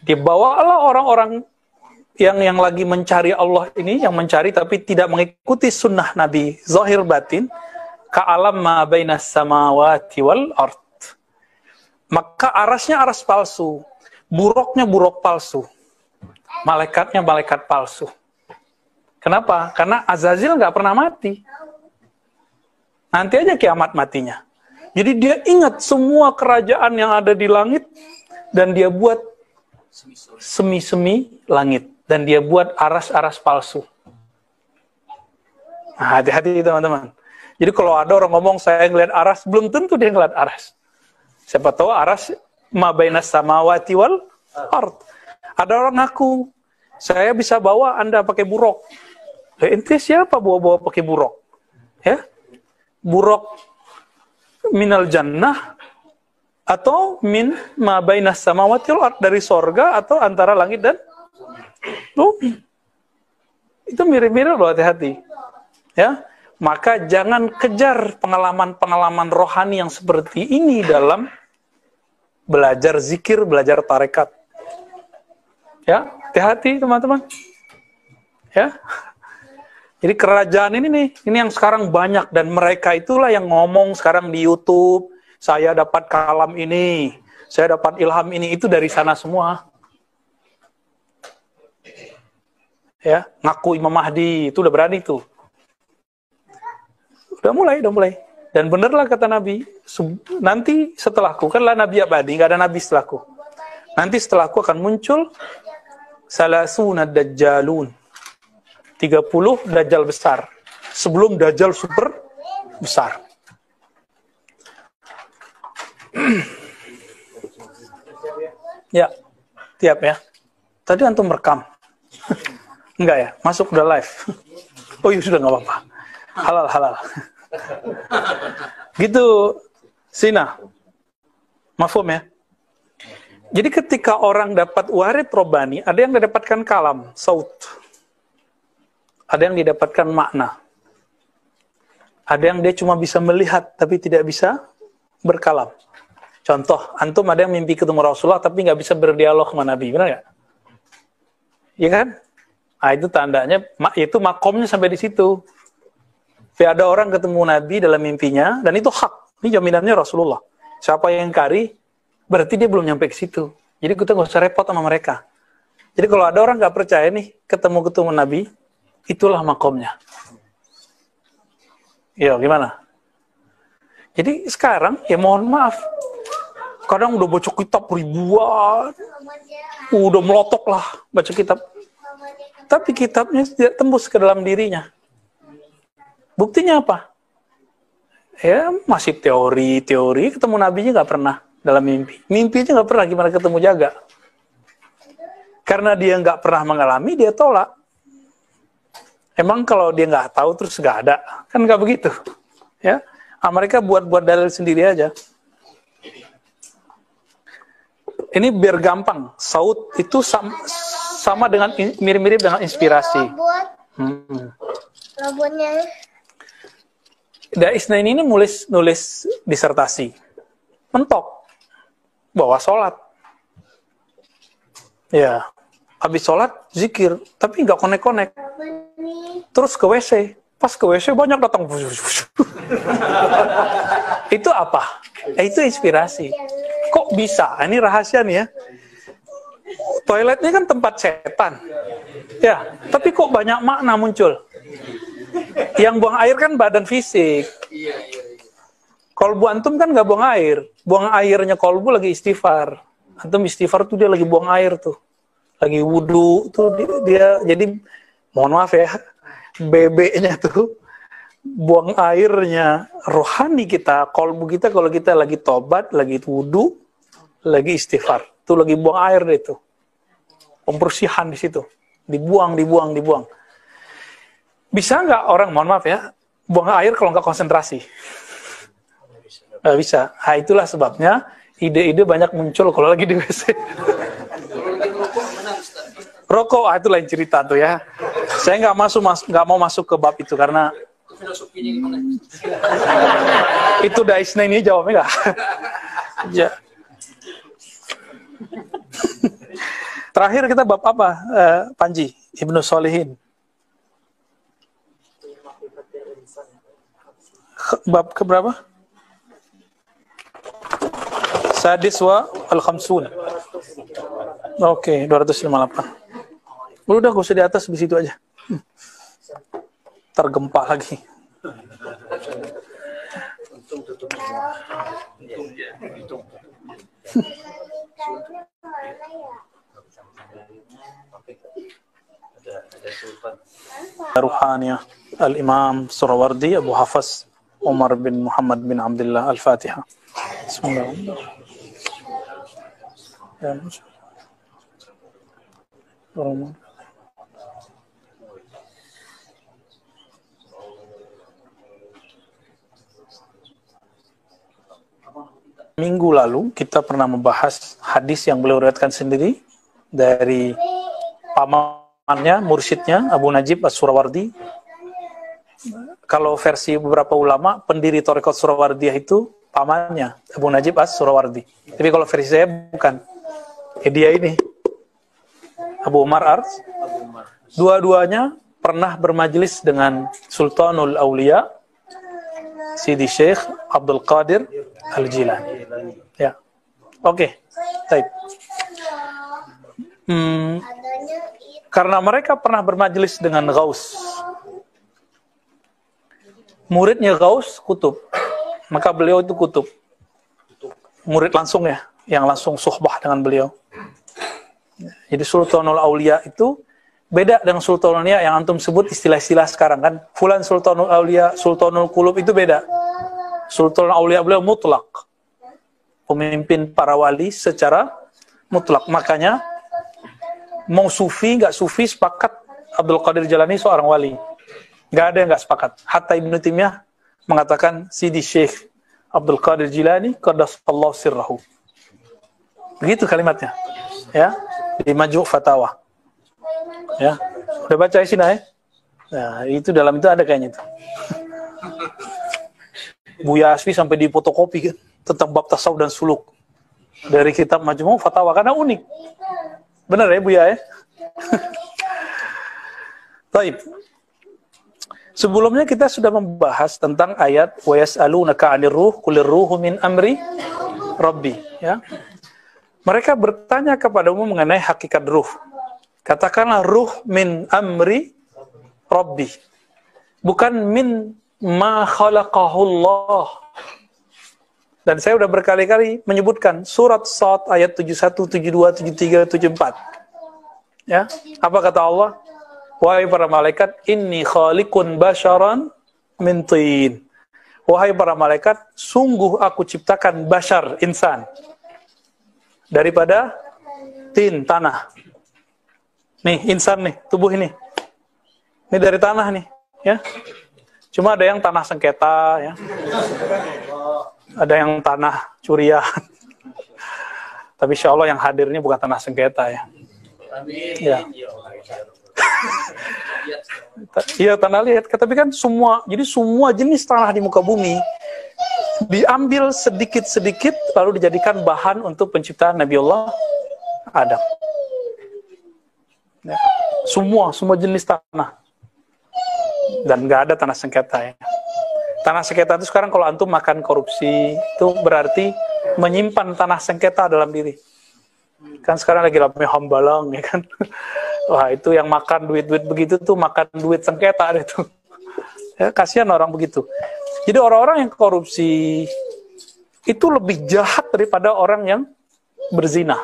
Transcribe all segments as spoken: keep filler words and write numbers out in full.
Dibawalah orang-orang yang yang lagi mencari Allah ini, yang mencari tapi tidak mengikuti sunnah Nabi, zahir batin, ka'alam ma bainas samawati wal ard. Maka arasnya aras palsu, buruknya buruk palsu, malaikatnya malaikat palsu. Kenapa? Karena Azazil nggak pernah mati. Nanti aja kiamat matinya. Jadi dia ingat semua kerajaan yang ada di langit, dan dia buat semi-semi langit. Dan dia buat aras-aras palsu. Nah, hati-hati teman-teman. Jadi kalau ada orang ngomong saya ngeliat aras, belum tentu dia ngeliat aras. Siapa tahu aras ma bainas samawati wal ard. Ada orang ngaku, saya bisa bawa Anda pakai buruk. Ya, ente siapa bawa-bawa pakai buruk? Ya? Buruk minal jannah atau min ma bainas samawati wal ard, dari sorga atau antara langit dan bumi. Itu mirip-mirip loh, hati-hati. Ya, maka jangan kejar pengalaman-pengalaman rohani yang seperti ini dalam belajar zikir, belajar tarekat. Ya, hati-hati teman-teman. Ya. Jadi kerajaan ini nih, ini yang sekarang banyak, dan mereka itulah yang ngomong sekarang di YouTube, saya dapat kalam ini, saya dapat ilham ini, itu dari sana semua. Ya, ngaku Imam Mahdi, itu udah berani tuh. Udah mulai, udah mulai. Dan benerlah kata Nabi, nanti setelahku, kan lah Nabi abadi, nggak ada Nabi setelahku. Nanti setelahku akan muncul salasuna dajjalun, tiga puluh dajjal besar, sebelum dajjal super besar. Ya, tiap ya. Tadi antum rekam. Enggak ya, masuk udah live. Oh iya sudah, nggak apa-apa. Halal, halal. Gitu, Sina. Mafhum ya? Jadi ketika orang dapat warid robani, ada yang didapatkan kalam, saut. Ada yang didapatkan makna. Ada yang dia cuma bisa melihat, tapi tidak bisa berkalam. Contoh, antum ada yang mimpi ketemu Rasulullah, tapi nggak bisa berdialog sama Nabi, benar nggak? Iya kan? Nah, itu tandanya, itu makomnya sampai di situ. Tapi ada orang ketemu Nabi dalam mimpinya, dan itu hak. Ini jaminannya Rasulullah. Siapa yang ingkari, berarti dia belum nyampe ke situ. Jadi kita nggak usah repot sama mereka. Jadi kalau ada orang nggak percaya nih, ketemu-ketemu Nabi, itulah makomnya. Ya, gimana? Jadi sekarang, ya mohon maaf, kadang udah baca kitab ribuan, udah melotok lah baca kitab. Tapi kitabnya tidak tembus ke dalam dirinya. Buktinya apa? Ya masih teori-teori, ketemu nabinya nggak pernah dalam mimpi. Mimpinya nggak pernah, gimana ketemu jaga? Karena dia nggak pernah mengalami, dia tolak. Emang kalau dia nggak tahu terus nggak ada, kan nggak begitu, ya? Ah, mereka buat-buat dalil sendiri aja. Ini biar gampang. Saut itu sama, sama dengan mirip-mirip dengan inspirasi. Robot. Hmm. Robotnya. Dai Isnaini ini nulis nulis disertasi. Mentok. Bawa sholat. Ya. Habis sholat, zikir. Tapi nggak konek-konek. Terus ke W C. Pas ke W C banyak datang. Itu apa? Eh, itu inspirasi. Kok bisa? Ini rahasia nih ya. Toiletnya kan tempat setan. Ya, tapi kok banyak makna muncul. Yang buang air kan badan fisik. Kolbu antum kan nggak buang air. Buang airnya kolbu lagi istighfar. Antum istighfar tuh dia lagi buang air tuh. Lagi wudu tuh dia, dia jadi mohon maaf ya, bebeknya tuh buang airnya rohani kita, kolbu kita kalau kita lagi tobat, lagi wudu, lagi istighfar. Tuh lagi buang air deh tuh. Pembersihan di situ. Dibuang, dibuang, dibuang. Bisa nggak orang, mohon maaf ya, buang air kalau nggak konsentrasi? Nggak bisa. Nah, itulah sebabnya ide-ide banyak muncul kalau lagi di W C. Rokok, ah, itu lain cerita tuh ya. Saya nggak masuk, mas, nggak mau masuk ke bab itu karena itu Dai Isnaini ini jawabnya nggak? Ya. Terakhir kita bab apa, uh, Panji? Ibnu Sholihin. Bab keberapa? Sadis wa al-khamsun. Oke, okay, dua ratus lima puluh delapan. Udah, gak usah di atas, di situ aja. Hmm. Tergempa lagi. Ruhaniyah Al-Imam Surawardi Abu Hafs Umar bin Muhammad bin Abdullah Al-Fatihah. Bismillahirrahmanirrahim. Minggu lalu kita pernah membahas hadis yang beliau riwayatkan sendiri dari pamannya, mursyidnya Abu Najib As-Surawardi. Kalau versi beberapa ulama, pendiri Thariqat Surawardiyah itu pamannya Abu Najib As-Surawardi. Tapi kalau versi saya bukan. Ya, dia ini Abu Umar Ars. Dua-duanya pernah bermajelis dengan Sultanul Aulia Sidi Syekh Abdul Qadir Al-Jilani. Ya. Oke. Okay. Baik. Hmm, karena mereka pernah bermajelis dengan Ghaus. Muridnya Ghaus kutub. Maka beliau itu kutub. Murid langsung ya, yang langsung suhbah dengan beliau. Jadi Sultanul Aulia itu beda dengan Sultanul Aulia yang antum sebut istilah-istilah sekarang kan. Fulan Sultanul Aulia, Sultanul Qulub itu beda. Sultanul Aulia beliau mutlak. Pemimpin para wali secara mutlak. Makanya mau sufi, nggak sufi, sepakat Abdul Qadir Jalani seorang wali. Nggak ada yang nggak sepakat. Hatta Ibnu Taimiyah mengatakan Sidi Syekh Abdul Qadir Jilani qaddasallahu sirrahu. Begitu kalimatnya. Ya, di Majmu' Fatawa. Ya. Udah baca sini ya? Nah, itu dalam itu ada kayaknya itu. Buya Asfi sampai difotokopi kan tentang bab tasawuf dan suluk dari kitab Majmu' Fatawa karena unik. Benar ya Buya ya? Baik. Sebelumnya kita sudah membahas tentang ayat wa yas'alunaka 'anir ruh qulir ruhu min amri rabbi, ya. Mereka bertanya kepadamu mengenai hakikat ruh. Katakanlah ruh min amri rabbi. Bukan min ma khalaqahullah. Dan saya sudah berkali-kali menyebutkan surat Shad ayat tujuh puluh satu, tujuh puluh dua, tujuh puluh tiga, tujuh puluh empat. Ya, apa kata Allah? Wahai para malaikat, inni khaliqun basyaran min tin. Wahai para malaikat, sungguh aku ciptakan bashar, insan, daripada tin, tanah. Nih, insan nih, tubuh ini. Ini dari tanah nih, ya. Cuma ada yang tanah sengketa, ya. Ada yang tanah curian. Tapi insya Allah yang hadir ini bukan tanah sengketa, ya. Ya. Iya, tanah liat. Tapi kan semua, jadi semua jenis tanah di muka bumi diambil sedikit-sedikit lalu dijadikan bahan untuk penciptaan Nabi Allah Adam. Ya. Semua, semua jenis tanah. Dan nggak ada tanah sengketa ya. Tanah sengketa itu sekarang kalau antum makan korupsi itu berarti menyimpan tanah sengketa dalam diri. Kan sekarang lagi ramai hambalang ya kan. Wah, itu yang makan duit-duit begitu tuh makan duit sengketa itu. Ya, kasihan orang begitu. Jadi orang-orang yang korupsi itu lebih jahat daripada orang yang berzina.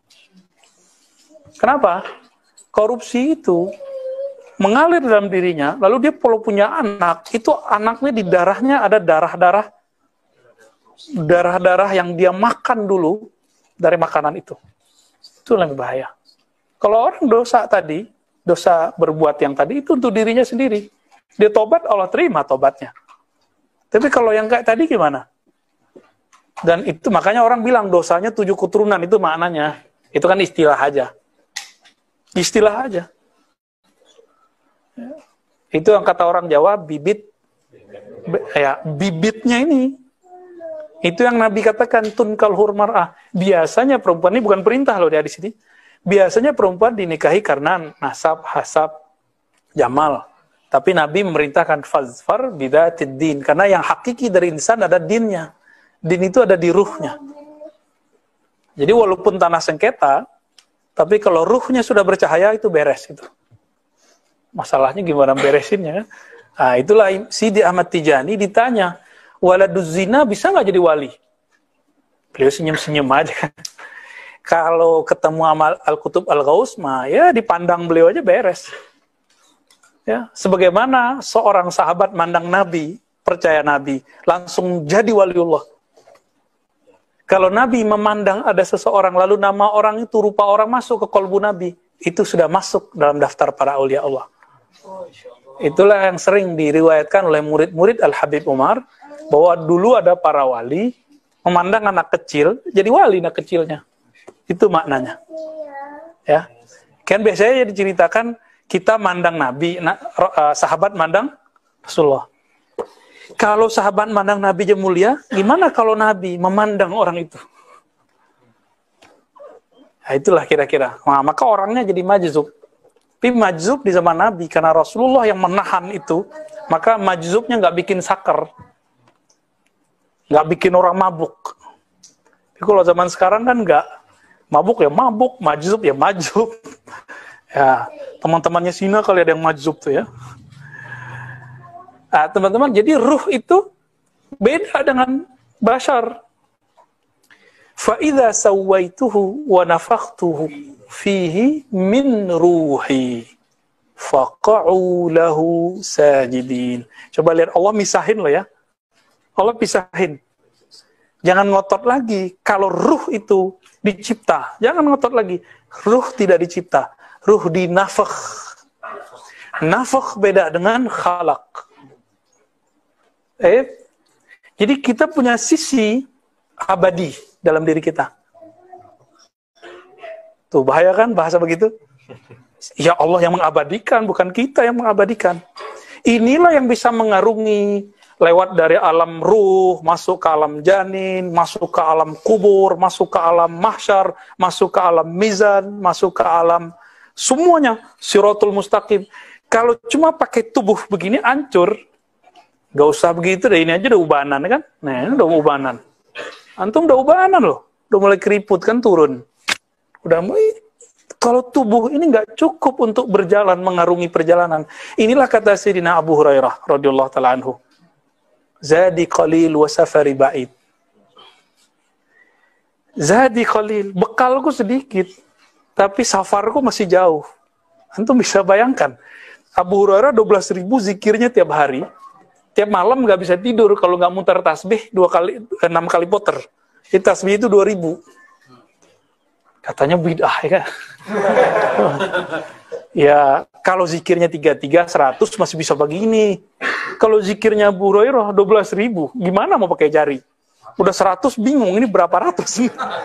Kenapa? Korupsi itu mengalir dalam dirinya, lalu dia kalau punya anak, itu anaknya di darahnya ada darah-darah darah-darah yang dia makan dulu dari makanan itu. Itu lebih bahaya. Kalau orang dosa tadi, dosa berbuat yang tadi, itu untuk dirinya sendiri. Dia tobat, Allah terima tobatnya. Tapi kalau yang kayak tadi gimana? Dan itu makanya orang bilang dosanya tujuh keturunan, itu maknanya. Itu kan istilah aja. Istilah aja. Itu yang kata orang Jawa, bibit. Ya, bibitnya ini. Itu yang Nabi katakan, tunkal hurmar'ah. Biasanya perempuan ini bukan perintah loh dia di sini. Biasanya perempuan dinikahi karena nasab, hasab, jamal. Tapi Nabi memerintahkan fazfar bidatid din, karena yang hakiki dari insan ada dinnya. Din itu ada di ruhnya. Jadi walaupun tanah sengketa, tapi kalau ruhnya sudah bercahaya itu beres itu. Masalahnya gimana beresinnya? Nah, itulah Sidi Ahmad Tijani ditanya, waladuz zina bisa nggak jadi wali? Beliau senyum-senyum aja. Kalau ketemu amal Al-Qutub Al-Ghaus, mah ya dipandang beliau aja beres. Ya, sebagaimana seorang sahabat mandang Nabi, percaya Nabi, langsung jadi waliullah. Kalau Nabi memandang ada seseorang, lalu nama orang itu, rupa orang masuk ke kolbu Nabi, itu sudah masuk dalam daftar para aulia Allah. Itulah yang sering diriwayatkan oleh murid-murid Al-Habib Umar, bahwa dulu ada para wali, memandang anak kecil, jadi wali anak kecilnya. Itu maknanya. Ya, kan biasanya diceritakan, kita mandang Nabi, nah, sahabat mandang Rasulullah. Kalau sahabat mandang Nabi aja mulia, gimana kalau Nabi memandang orang itu? Nah, itulah kira-kira. Nah, maka orangnya jadi majzub. Tapi majzub di zaman Nabi, karena Rasulullah yang menahan itu, maka majzubnya nggak bikin sakar. Nggak bikin orang mabuk. Tapi kalau zaman sekarang kan nggak. Mabuk ya mabuk, majzub ya majzub. Ya, teman-temannya Sina kali ada yang majzub tuh ya. Nah, teman-teman, jadi ruh itu beda dengan bashar. Fa idza sawaituhu wa nafakhtuhu fihi min ruhi faqa'u lahu sajidin. Coba lihat, Allah misahin loh ya. Allah pisahin. Jangan ngotot lagi. Kalau ruh itu dicipta, jangan ngotot lagi. Ruh tidak dicipta. Ruh dinafakh. Nafakh beda dengan khalaq. Eh, jadi kita punya sisi abadi dalam diri kita. Tuh bahaya kan bahasa begitu? Ya Allah yang mengabadikan, bukan kita yang mengabadikan. Inilah yang bisa mengarungi lewat dari alam ruh, masuk ke alam janin, masuk ke alam kubur, masuk ke alam mahsyar, masuk ke alam mizan, masuk ke alam semuanya, siratul mustaqim. Kalau cuma pakai tubuh begini hancur, gak usah begitu deh, ini aja udah ubanan kan? Nah, ini udah ubanan. Antum udah ubanan loh, udah mulai keriput kan turun. Udah mulai, kalau tubuh ini nggak cukup untuk berjalan, mengarungi perjalanan. Inilah kata Sayyidina Abu Hurairah radhiyallahu ta'ala anhu. Zadi qalil wa safari ba'id. Zadi qalil, bekalku sedikit, tapi safarku masih jauh. Antum bisa bayangkan, Abu Hurairah dua belas ribu zikirnya tiap hari, tiap malam nggak bisa tidur kalau nggak muter tasbih dua kali, enam kali puter. Itu tasbih itu dua ribu. Katanya bid'ah ya. Ya, kalau zikirnya tiga tiga, seratus masih bisa begini. Kalau zikirnya Abu Hurairah dua belas ribu, gimana mau pakai jari? Udah seratus bingung, ini berapa ratus?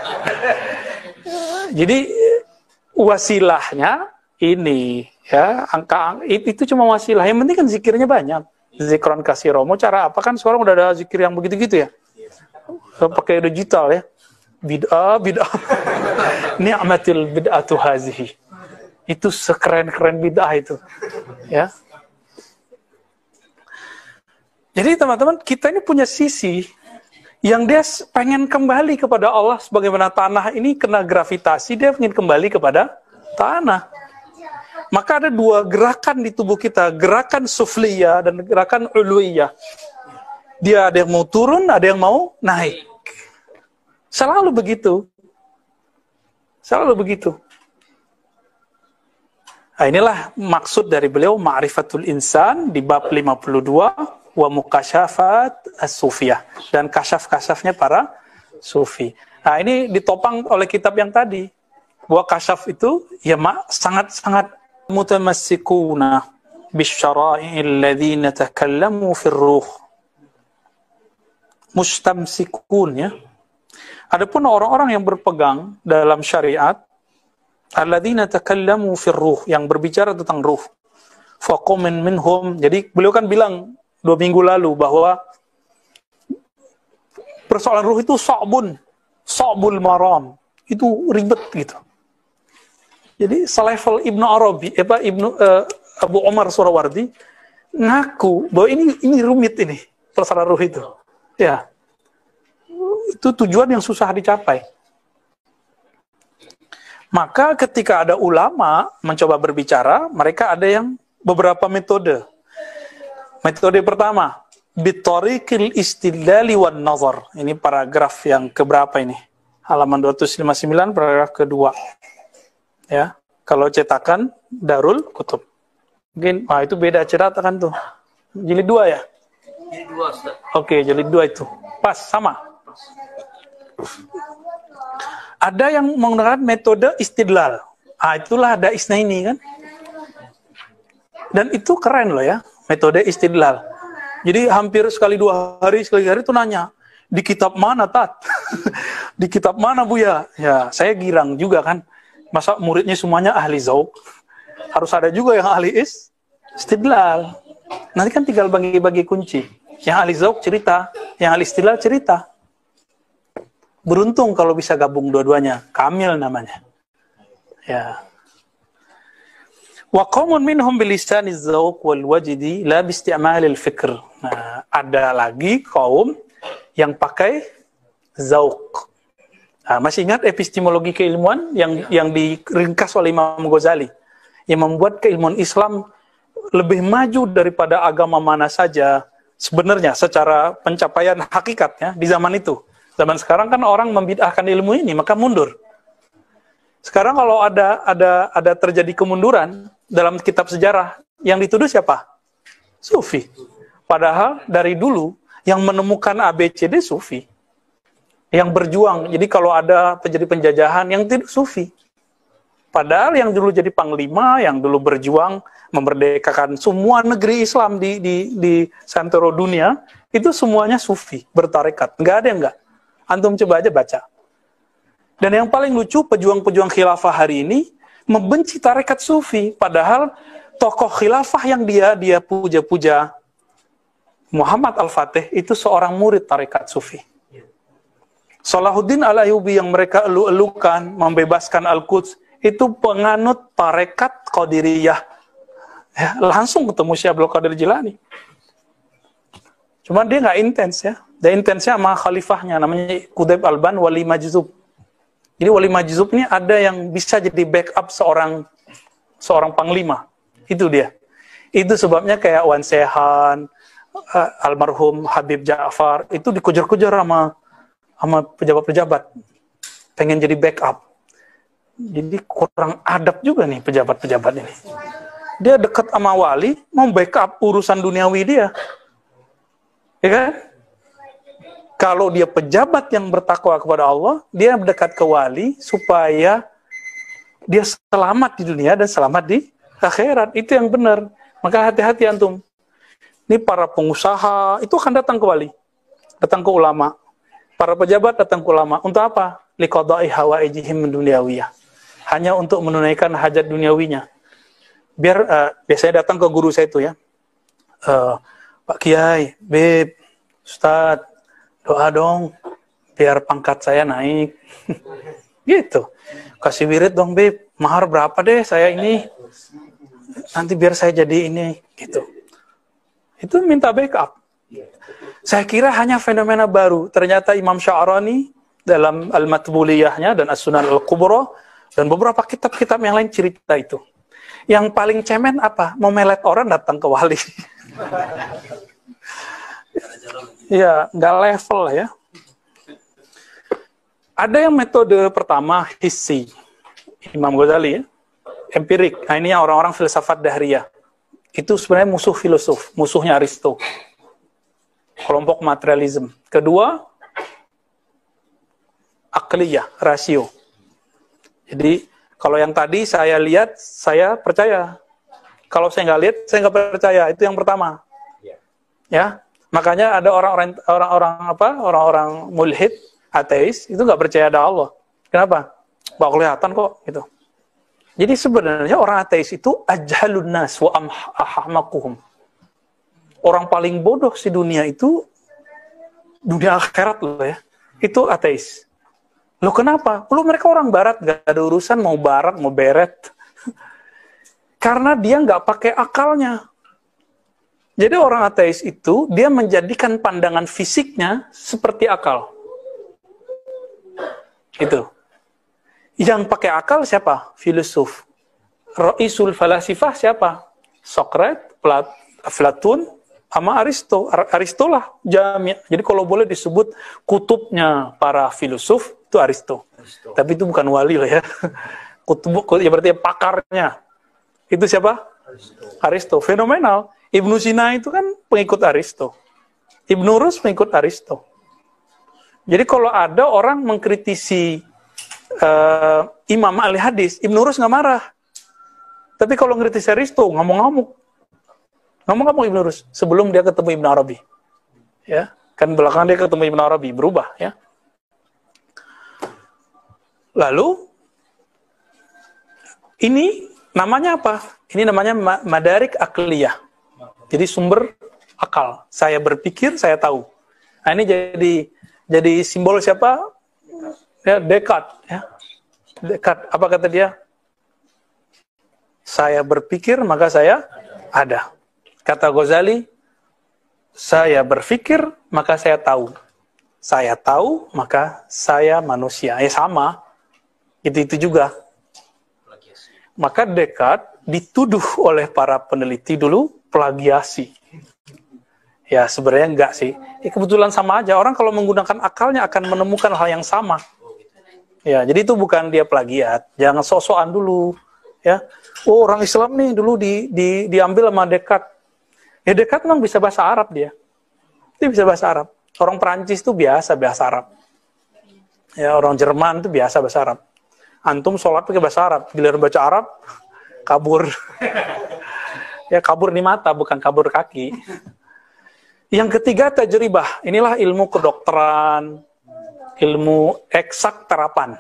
Jadi wasilahnya ini ya, angka itu cuma wasilah. Yang penting kan zikirnya banyak. Zikron kasiro. Mau cara apa kan sekarang udah ada zikir yang begitu-gitu ya. Pakai digital ya. Bid'ah, bid'ah. Ni'matil bid'atu hazihi. Itu sekeren-keren bid'ah itu. Ya. Jadi teman-teman, kita ini punya sisi yang dia pengen kembali kepada Allah, sebagaimana tanah ini kena gravitasi, dia ingin kembali kepada tanah. Maka ada dua gerakan di tubuh kita, gerakan sufliyah dan gerakan uluiyah. Dia ada yang mau turun, ada yang mau naik. Selalu begitu. Selalu begitu. Nah, inilah maksud dari beliau Ma'rifatul Insan di bab lima puluh dua wa mukasyafat as-sufiyah, dan kasyaf-kasyafnya para sufi. Nah, ini ditopang oleh kitab yang tadi. Bahwa kasyaf itu ya sangat-sangat mutamassikuna bisyara'i'il ladzina takallamu fir ruh. Mustamsikun ya. Adapun orang-orang yang berpegang dalam syariat, alladzina takallamu fir ruh, yang berbicara tentang ruh. Faqumin minhum. Jadi beliau kan bilang dua minggu lalu bahwa persoalan ruh itu sa'bun, sa'bul maram. Itu ribet gitu. Jadi selevel Ibnu Arabi, apa Ibnu uh, Abu Omar Surawardi ngaku bahwa ini ini rumit ini tasarruh itu. Ya. Itu tujuan yang susah dicapai. Maka ketika ada ulama mencoba berbicara, mereka ada yang beberapa metode. Metode pertama, bitariqil istidlali wan nazar. Ini paragraf yang keberapa ini? Halaman dua ratus lima puluh sembilan, paragraf kedua. Ya, kalau cetakan Darul Kutub. Mungkin, wah itu beda cetakan tuh. Jilid dua ya? Jilid dua, Ustaz. Oke, jilid dua itu. Pas, sama. Ada yang menggunakan metode istidlal. Ah, itulah ada isna ini kan. Dan itu keren loh ya, metode istidlal. Jadi hampir sekali dua hari, sekali hari itu nanya, di kitab mana Tat? Di kitab mana Buya? Ya, saya girang juga kan. Masa muridnya semuanya ahli zauq? Harus ada juga yang ahli is, istidlal. Nanti kan tinggal bagi-bagi kunci. Yang ahli zauq cerita, yang ahli istidlal cerita. Beruntung kalau bisa gabung dua-duanya. Kamil namanya. Ya. Wa qaumun minhum bilisani zauq wal wajdi la bi isti'malil fikr. Nah, ada lagi kaum yang pakai zauq. Nah, masih ingat epistemologi keilmuan yang yang diringkas oleh Imam Ghazali yang membuat keilmuan Islam lebih maju daripada agama mana saja sebenarnya secara pencapaian hakikatnya di zaman itu. Zaman sekarang kan orang membid'ahkan ilmu ini maka mundur. Sekarang kalau ada ada ada terjadi kemunduran dalam kitab sejarah yang dituduh siapa? Sufi. Padahal dari dulu yang menemukan A B C D Sufi. Yang berjuang. Jadi kalau ada terjadi penjajahan yang tidak Sufi. Padahal yang dulu jadi panglima, yang dulu berjuang memerdekakan semua negeri Islam di di di santero dunia, itu semuanya Sufi, bertarekat. Enggak ada yang enggak. Antum coba aja baca. Dan yang paling lucu, pejuang-pejuang khilafah hari ini membenci tarekat Sufi, padahal tokoh khilafah yang dia dia puja-puja, Muhammad Al-Fatih, itu seorang murid tarekat Sufi. Salahuddin Al-Ayyubi yang mereka elu-elukan, membebaskan Al-Quds, itu penganut tarekat Qadiriyah. Ya, langsung ketemu Syekh Abdul Qadir Jilani. Cuman dia nggak intens ya. Dia intensnya sama khalifahnya, namanya Qutb Alban Wali Majzub. Jadi Wali Majzub ini ada yang bisa jadi backup seorang seorang panglima. Itu dia. Itu sebabnya kayak Wan Sehan, uh, almarhum Habib Ja'far, itu dikejar-kejar sama sama pejabat-pejabat. Pengen jadi backup. Jadi kurang adab juga nih pejabat-pejabat ini. Dia dekat sama wali, mau backup urusan duniawi dia. Ya kan? Kalau dia pejabat yang bertakwa kepada Allah, dia mendekat ke wali supaya dia selamat di dunia dan selamat di akhirat. Itu yang benar. Maka hati-hati antum. Ini para pengusaha itu akan datang ke wali, datang ke ulama. Para pejabat datang ke ulama. Untuk apa? Liqada'i hawaijihim dunyawiyah. Hanya untuk menunaikan hajat duniawinya. Biar uh, biasanya datang ke guru saya itu ya. Uh, Pak Kiai, Beb, Ustadz, doa dong biar pangkat saya naik. Gitu. Kasih wirid dong, Beb. Mahar berapa deh saya ini? Nanti biar saya jadi ini. Gitu. Itu minta backup. Saya kira hanya fenomena baru. Ternyata Imam Sya'rani dalam Al-Matbuliyahnya dan As-Sunan Al-Kubra dan beberapa kitab-kitab yang lain cerita itu. Yang paling cemen apa? Mau melet orang datang ke wali. Ya, nggak level lah ya. Ada yang metode pertama, hissi. Imam Ghazali ya. Empirik. Nah, ini orang-orang filsafat dahriyah. Itu sebenarnya musuh filosof. Musuhnya Aristo. Kelompok materialisme. Kedua, akliyah, rasio. Jadi, kalau yang tadi saya lihat, saya percaya. Kalau saya nggak lihat, saya nggak percaya. Itu yang pertama. Ya, makanya ada orang-orang orang-orang apa? Orang-orang mulhid, ateis, itu nggak percaya ada Allah. Kenapa? Nggak kelihatan kok, gitu. Jadi sebenarnya orang ateis itu ajhalun nas wa ahmaquhum. Orang paling bodoh di dunia itu dunia akhirat loh ya. Itu ateis. Loh kenapa? Loh mereka orang barat, gak ada urusan mau barat, mau beret. Karena dia nggak pakai akalnya. Jadi orang ateis itu, dia menjadikan pandangan fisiknya seperti akal. Itu. Yang pakai akal siapa? Filosof. Ra'isul falasifah siapa? Socrates, Platon, sama Aristo. Aristo lah jami'. Jadi kalau boleh disebut kutubnya para filosof, itu Aristo. Aristo. Tapi itu bukan wali lah ya. Kutub, ya berarti pakarnya. Itu siapa? Aristo. Aristo. Fenomenal. Ibnu Sina itu kan pengikut Aristo. Ibnu Rus pengikut Aristo. Jadi kalau ada orang mengkritisi uh, Imam ahli hadis, Ibnu Rus nggak marah. Tapi kalau mengkritisi Aristo, ngamuk-ngamuk. Ngamuk-ngamuk Ibnu Rus. Sebelum dia ketemu Ibnu Arabi. Ya, kan belakangan dia ketemu Ibnu Arabi, berubah ya. Lalu ini namanya apa? Ini namanya madarik akliyah. Jadi sumber akal. Saya berpikir, saya tahu. Nah, ini jadi jadi simbol siapa? Ya, Descartes. Ya. Descartes. Apa kata dia? Saya berpikir, maka saya ada. Kata Ghazali, saya berpikir, maka saya tahu. Saya tahu, maka saya manusia. Ya sama. Itu-itu juga. Maka Descartes dituduh oleh para peneliti dulu plagiasi. Ya sebenarnya enggak sih. Ya, kebetulan sama aja. Orang kalau menggunakan akalnya akan menemukan hal yang sama. Ya, jadi itu bukan dia plagiat. Jangan sok-sokan dulu. Ya, oh orang Islam nih dulu di, di, diambil sama Descartes. Ya Descartes memang bisa bahasa Arab dia. Dia bisa bahasa Arab. Orang Perancis itu biasa bahasa Arab. Ya orang Jerman itu biasa bahasa Arab. Antum sholat pakai bahasa Arab, giliran baca Arab, kabur. Ya kabur di mata, bukan kabur kaki. Yang ketiga tajribah. Inilah ilmu kedokteran, ilmu eksak terapan.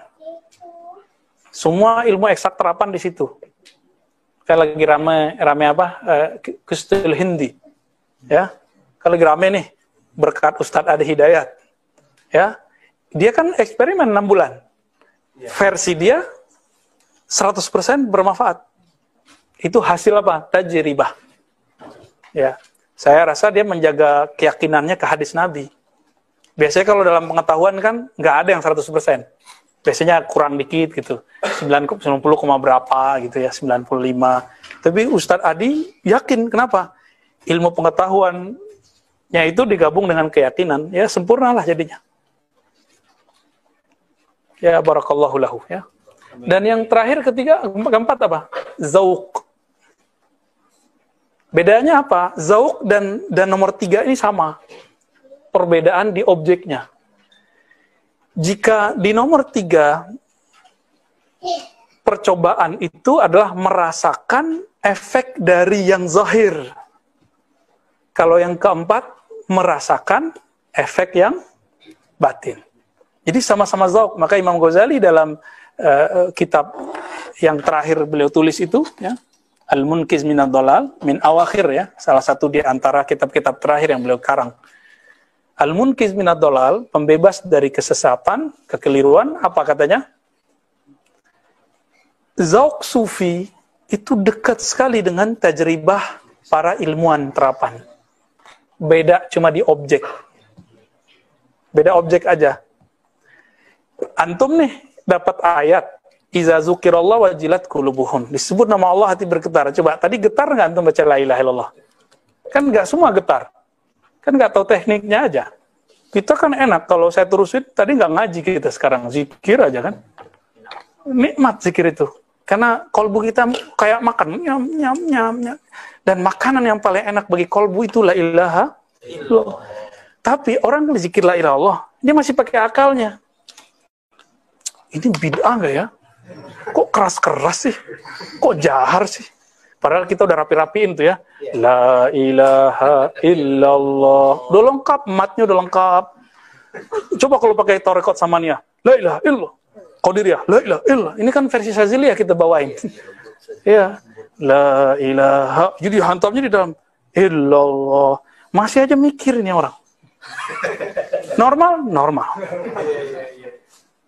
Semua ilmu eksak terapan di situ. Kayak lagi rame, rame apa? Uh, Kustul Hindi. Ya, kalau lagi rame nih, berkat Ustadz Adi Hidayat. Ya, dia kan eksperimen enam bulan. Versi dia seratus persen bermanfaat. Itu hasil apa? Tajribah. Ya. Saya rasa dia menjaga keyakinannya ke hadis Nabi. Biasanya kalau dalam pengetahuan kan nggak ada yang seratus persen. Biasanya kurang dikit gitu. sembilan puluh, berapa gitu ya, sembilan puluh lima. Tapi Ustadz Adi yakin. Kenapa? Ilmu pengetahuannya itu digabung dengan keyakinan. Ya sempurnalah jadinya. Ya barakallahu lahu ya. Dan yang terakhir ketiga, keempat apa? Zauq. Bedanya apa? Zauq dan dan nomor tiga ini sama. Perbedaan di objeknya. Jika di nomor tiga percobaan itu adalah merasakan efek dari yang zahir. Kalau yang keempat merasakan efek yang batin. Jadi sama-sama zauq. Maka Imam Ghazali dalam uh, kitab yang terakhir beliau tulis itu, ya, Al-Munkiz minad Dhalal, min awakhir ya, salah satu di antara kitab-kitab terakhir yang beliau karang. Al-Munkiz minad Dhalal, pembebas dari kesesatan, kekeliruan, apa katanya? Zauq sufi itu dekat sekali dengan tajribah para ilmuwan terapan. Beda cuma di objek. Beda objek aja. Antum nih dapat ayat iza zukirallah wajilat qulubuhum. Disebut nama Allah hati bergetar. Coba tadi getar nggak antum baca la ilaha illallah? Kan nggak semua getar. Kan nggak tahu tekniknya aja. Kita kan enak kalau saya terusin tadi nggak ngaji kita sekarang zikir aja kan. Nikmat zikir itu. Karena kolbu kita kayak makan nyam nyam nyam nyam. Dan makanan yang paling enak bagi kolbu itu la ilaha illallah. Tapi orang yang zikir la ilaha illallah, dia masih pakai akalnya. Ini bid'ah nggak ya? Kok keras-keras sih? Kok jahar sih? Padahal kita udah rapi-rapiin tuh ya. La ilaha illallah. Udah lengkap, matnya udah lengkap. Coba kalau pakai tarekot samania. La ilaha illallah. Qadiriyah. La ilaha illallah. Ini kan versi Saziliyah kita bawain. Ya. La ilaha. Jadi hantamnya di dalam. Illallah. Masih aja mikir ini orang. Normal? Normal.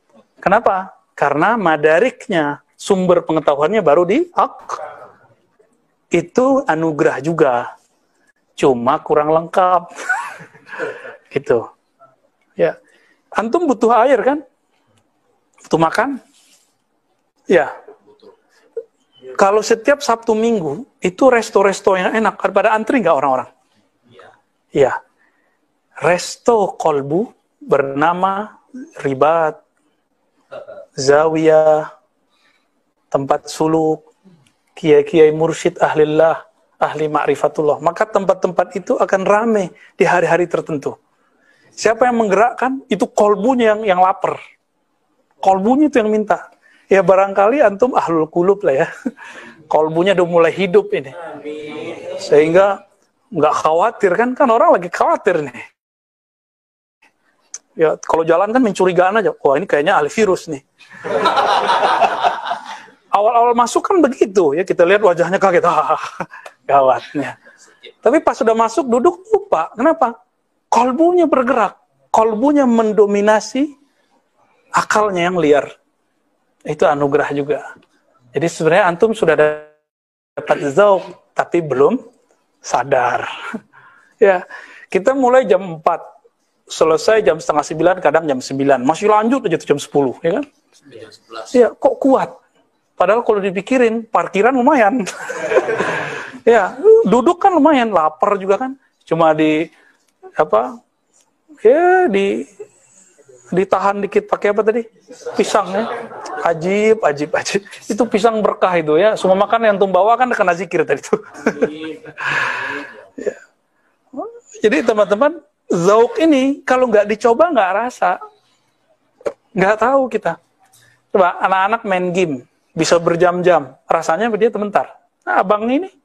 Kenapa? Karena madariknya, sumber pengetahuannya baru di ak. Itu anugerah juga. Cuma kurang lengkap. Gitu. Ya. Antum butuh air kan? Butuh makan? Ya. Kalau setiap Sabtu Minggu, itu resto-resto yang enak. Pada antri nggak orang-orang? Iya. Resto kolbu bernama Ribat, Zawiyah, tempat suluk, kiai-kiai mursyid ahlillah, ahli ma'rifatullah. Maka tempat-tempat itu akan ramai di hari-hari tertentu. Siapa yang menggerakkan? Itu kolbunya yang, yang lapar. Kolbunya itu yang minta. Ya barangkali antum ahlul qulub lah ya. Kolbunya udah mulai hidup ini. Sehingga nggak khawatir kan, kan orang lagi khawatir nih. Ya kalau jalan kan mencurigaan aja. Wah ini kayaknya ahli virus nih. Awal-awal masuk kan begitu ya, kita lihat wajahnya kaget. Ah, gawatnya. Tapi pas sudah masuk duduk lupa. Kenapa? Kolbunya bergerak. Kolbunya mendominasi akalnya yang liar. Itu anugerah juga. Jadi sebenarnya antum sudah dapat zauq, tapi belum sadar. Ya, kita mulai jam empat, selesai jam setengah sembilan, kadang jam sembilan. Masih lanjut aja tuh jam sepuluh, ya kan? Iya, kok kuat? Padahal kalau dipikirin, parkiran lumayan. Ya, duduk kan lumayan, lapar juga kan. Cuma di, apa, ya di... ditahan dikit pakai apa tadi? Pisang ya. Ajib, ajib, ajib. Itu pisang berkah itu ya. Semua makan yang antum bawa kan kena zikir tadi itu. Ya. Jadi teman-teman, zauq ini kalau nggak dicoba nggak rasa. Nggak tahu kita. Coba anak-anak main game, bisa berjam-jam. Rasanya dia sebentar. Nah, abang ini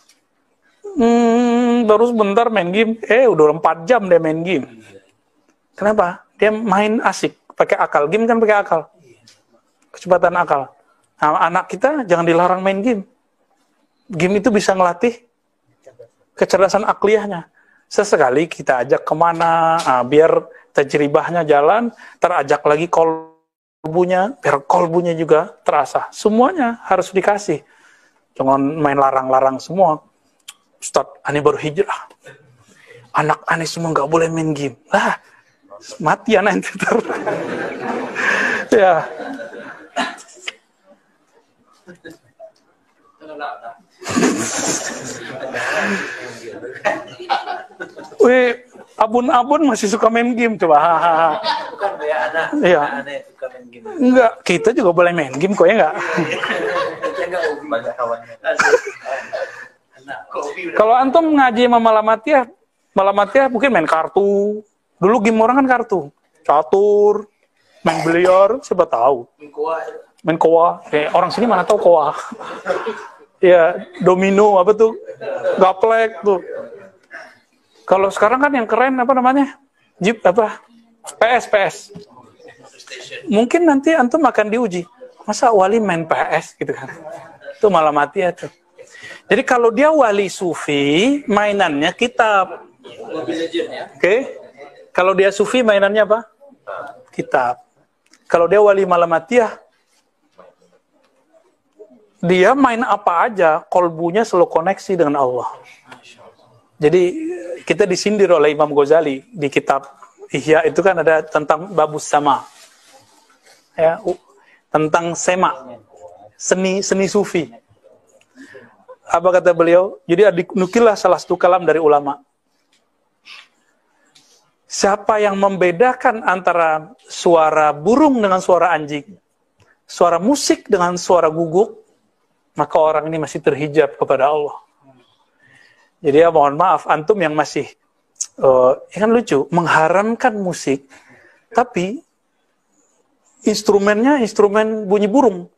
hmm, baru sebentar main game, eh udah empat jam dia main game. Kenapa? Dia main asik, pakai akal. Game kan pakai akal. Kecepatan akal. Nah, anak kita jangan dilarang main game. Game itu bisa ngelatih kecerdasan akliyahnya. Sesekali kita ajak kemana, nah, biar tajribahnya jalan, terajak lagi kolbunya, biar kolbunya juga terasa. Semuanya harus dikasih. Jangan main larang-larang semua. Ustaz, aneh baru hijrah. Anak aneh semua nggak boleh main game. Lah, mati ya nanti ter. Ya. Wih, abun-abun masih suka main game coba. Bukan ya anak. Iya. Anak suka main game. Enggak, kita juga boleh main game kok ya enggak. Banyak kawannya. Kalau antum ngaji sama Malamatiyah, Malamatiyah mungkin main kartu. Dulu game orang kan kartu, catur, main biliar, siapa tahu. Main koa, kayak orang sini mana tahu koa. Ya, domino apa tuh, gaplek tuh. Kalau sekarang kan yang keren apa namanya, jeep apa, P S P S. Mungkin nanti antum akan diuji. Masa wali main P S gitu kan? Itu Malamatiyah tuh. Jadi kalau dia wali sufi, mainannya kitab. Oke? Okay? Kalau dia sufi mainannya apa? Kitab. Kalau dia wali Malamatiyah, dia main apa aja, kolbunya selalu koneksi dengan Allah. Jadi kita disindir oleh Imam Ghazali di kitab Ihya itu kan ada tentang babus sama, ya, tentang sema, seni seni sufi. Apa kata beliau? Jadi nukilah salah satu kalam dari ulama. Siapa yang membedakan antara suara burung dengan suara anjing, suara musik dengan suara guguk, maka orang ini masih terhijab kepada Allah. Jadi ya mohon maaf, antum yang masih, uh, ya kan lucu, mengharamkan musik, tapi instrumennya instrumen bunyi burung.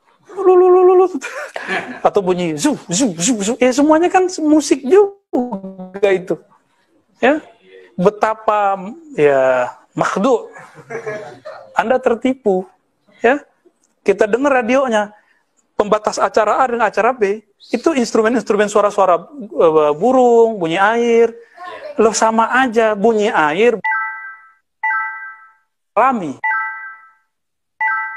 Atau bunyi zu, zu, zu, zu. Ya semuanya kan musik juga itu. Ya. Betapa ya makhdu, Anda tertipu, ya. Kita dengar radionya, pembatas acara A dengan acara B, itu instrumen-instrumen suara-suara uh, burung, bunyi air, loh sama aja, bunyi air, alami.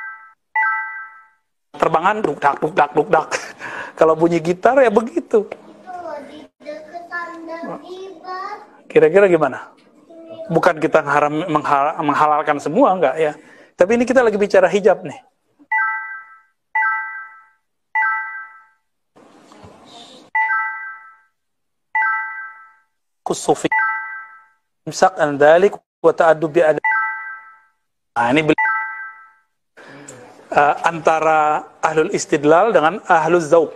penerbangan, duk dak duk dak duk dak. Kalau bunyi gitar ya begitu. Kira-kira gimana? Bukan kita haram, menghal, menghalalkan semua, enggak ya. Tapi ini kita lagi bicara hijab nih. Kusufi imsak an dzalik wa ta'addub bi adab. Nah, ini uh, antara ahlul istidlal dengan ahlul zauq.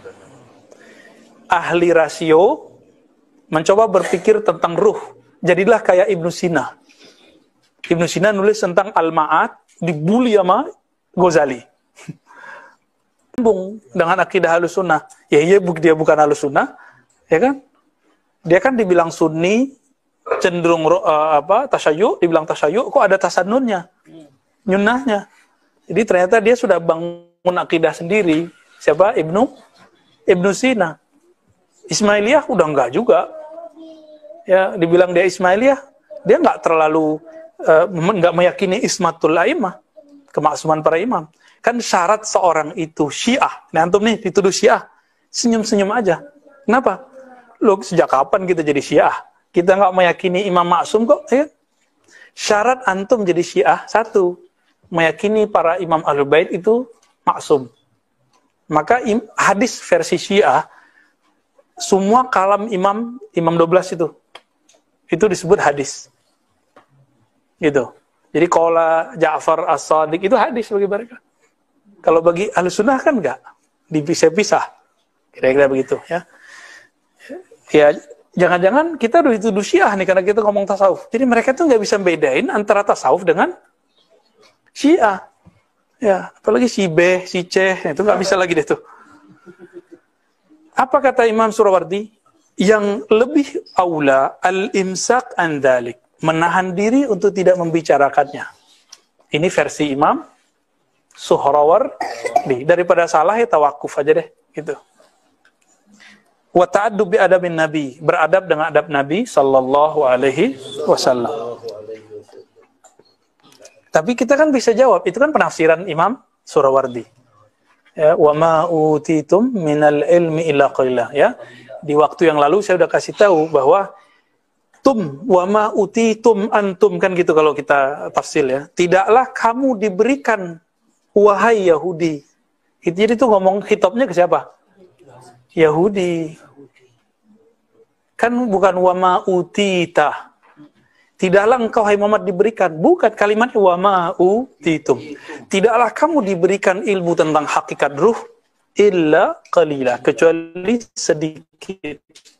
Ahli rasio mencoba berpikir tentang ruh. Jadilah kayak Ibnu Sina. Ibnu Sina nulis tentang Al-Ma'ad, dibully sama Ghazali. Sambung dengan akidah Ahlus Sunnah. Ya iya dia bukan Ahlus Sunnah, ya kan? Dia kan dibilang Sunni, cenderung uh, apa? Tasyayyu, dibilang tasyayyu, kok ada tasannunnya? Nyunnahnya. Jadi ternyata dia sudah bangun akidah sendiri. Siapa? Ibnu Ibnu Sina. Ismailiyah udah enggak juga. Ya, dibilang dia Ismailiyah, dia enggak terlalu uh, enggak meyakini ismatul a'immah, kemaksuman para imam. Kan syarat seorang itu Syiah. Nah, antum nih dituduh Syiah, senyum-senyum aja. Kenapa? Loh, sejak kapan kita jadi Syiah? Kita enggak meyakini imam maksum kok, ya. Syarat antum jadi Syiah satu, meyakini para imam Ahlul Bait itu maksum. Maka im, hadis versi Syiah semua kalam imam imam dua belas itu itu disebut hadis. Gitu. Jadi qala Ja'far As-Shadiq itu hadis bagi mereka. Kalau bagi Ahlussunnah kan enggak, dipisah-pisah. Kira-kira begitu ya. Ya, jangan-jangan kita udah dituduh Syiah nih karena kita ngomong tasawuf. Jadi mereka tuh nggak bisa bedain antara tasawuf dengan Syiah. Ya, apalagi si B, si C, itu nggak bisa lagi deh tuh. Apa kata Imam Surawardi? Yang lebih aula al-imsak an dzalik, menahan diri untuk tidak membicarakannya. Ini versi Imam Suhrawardi. Daripada salah ya tawakuf aja deh, gitu. Wa ta'addub bi adabin Nabi, beradab dengan adab Nabi sallallahu alaihi wasallam. Tapi kita kan bisa jawab, itu kan penafsiran Imam Surawardi. Ya, wa ma utitum minal ilmi illa qalila, ya. Di waktu yang lalu saya udah kasih tahu bahwa tum wa ma utitum antum, kan gitu kalau kita tafsir ya. Tidaklah kamu diberikan wahai Yahudi. Itu jadi tuh ngomong khitabnya ke siapa? Yahudi. Kan bukan wa ma utita. Tidaklah engkau hai Muhammad diberikan, bukan kalimatnya wa ma utitum. Tidaklah kamu diberikan ilmu tentang hakikat ruh illa qalila, kecuali sedikit.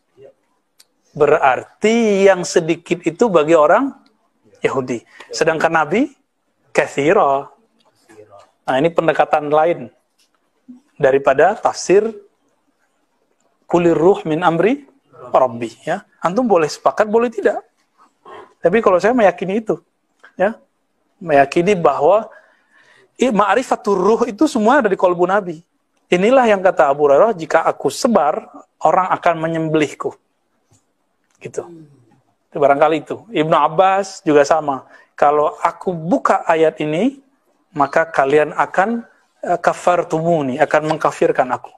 Berarti yang sedikit itu bagi orang Yahudi. Sedangkan Nabi katsira. Nah, ini pendekatan lain daripada tafsir kulir ruh min amri rabbi, ya. Antum boleh sepakat, boleh tidak. Tapi kalau saya meyakini itu, ya, meyakini bahwa ma'rifatur ruh itu semua ada di qalbu Nabi. Inilah yang kata Abu Hurairah, jika aku sebar, orang akan menyembelihku. Gitu. Itu barangkali itu. Ibnu Abbas juga sama. Kalau aku buka ayat ini, maka kalian akan uh, kafartumuni, akan mengkafirkan aku.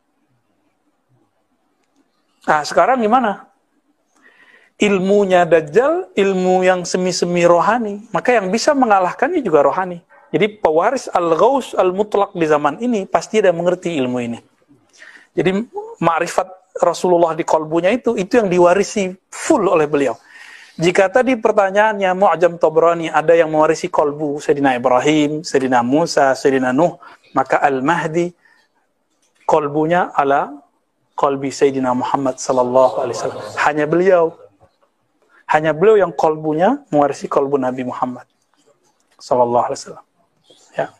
Nah, sekarang gimana? Ilmunya Dajjal, ilmu yang semi-semi rohani. Maka yang bisa mengalahkannya juga rohani. Jadi pewaris al-ghaus al-mutlaq di zaman ini pasti ada mengerti ilmu ini. Jadi ma'rifat Rasulullah di kolbunya itu, itu yang diwarisi full oleh beliau. Jika tadi pertanyaannya Mu'jam Tabrani ada yang mewarisi kolbu Sayyidina Ibrahim, Sayyidina Musa, Sayyidina Nuh, maka Al-Mahdi kolbunya ala kolbi Sayyidina Muhammad sallallahu alaihi wasallam. Hanya beliau. Hanya beliau yang kolbunya mewarisi kolbu Nabi Muhammad sallallahu alaihi wasallam. Ya.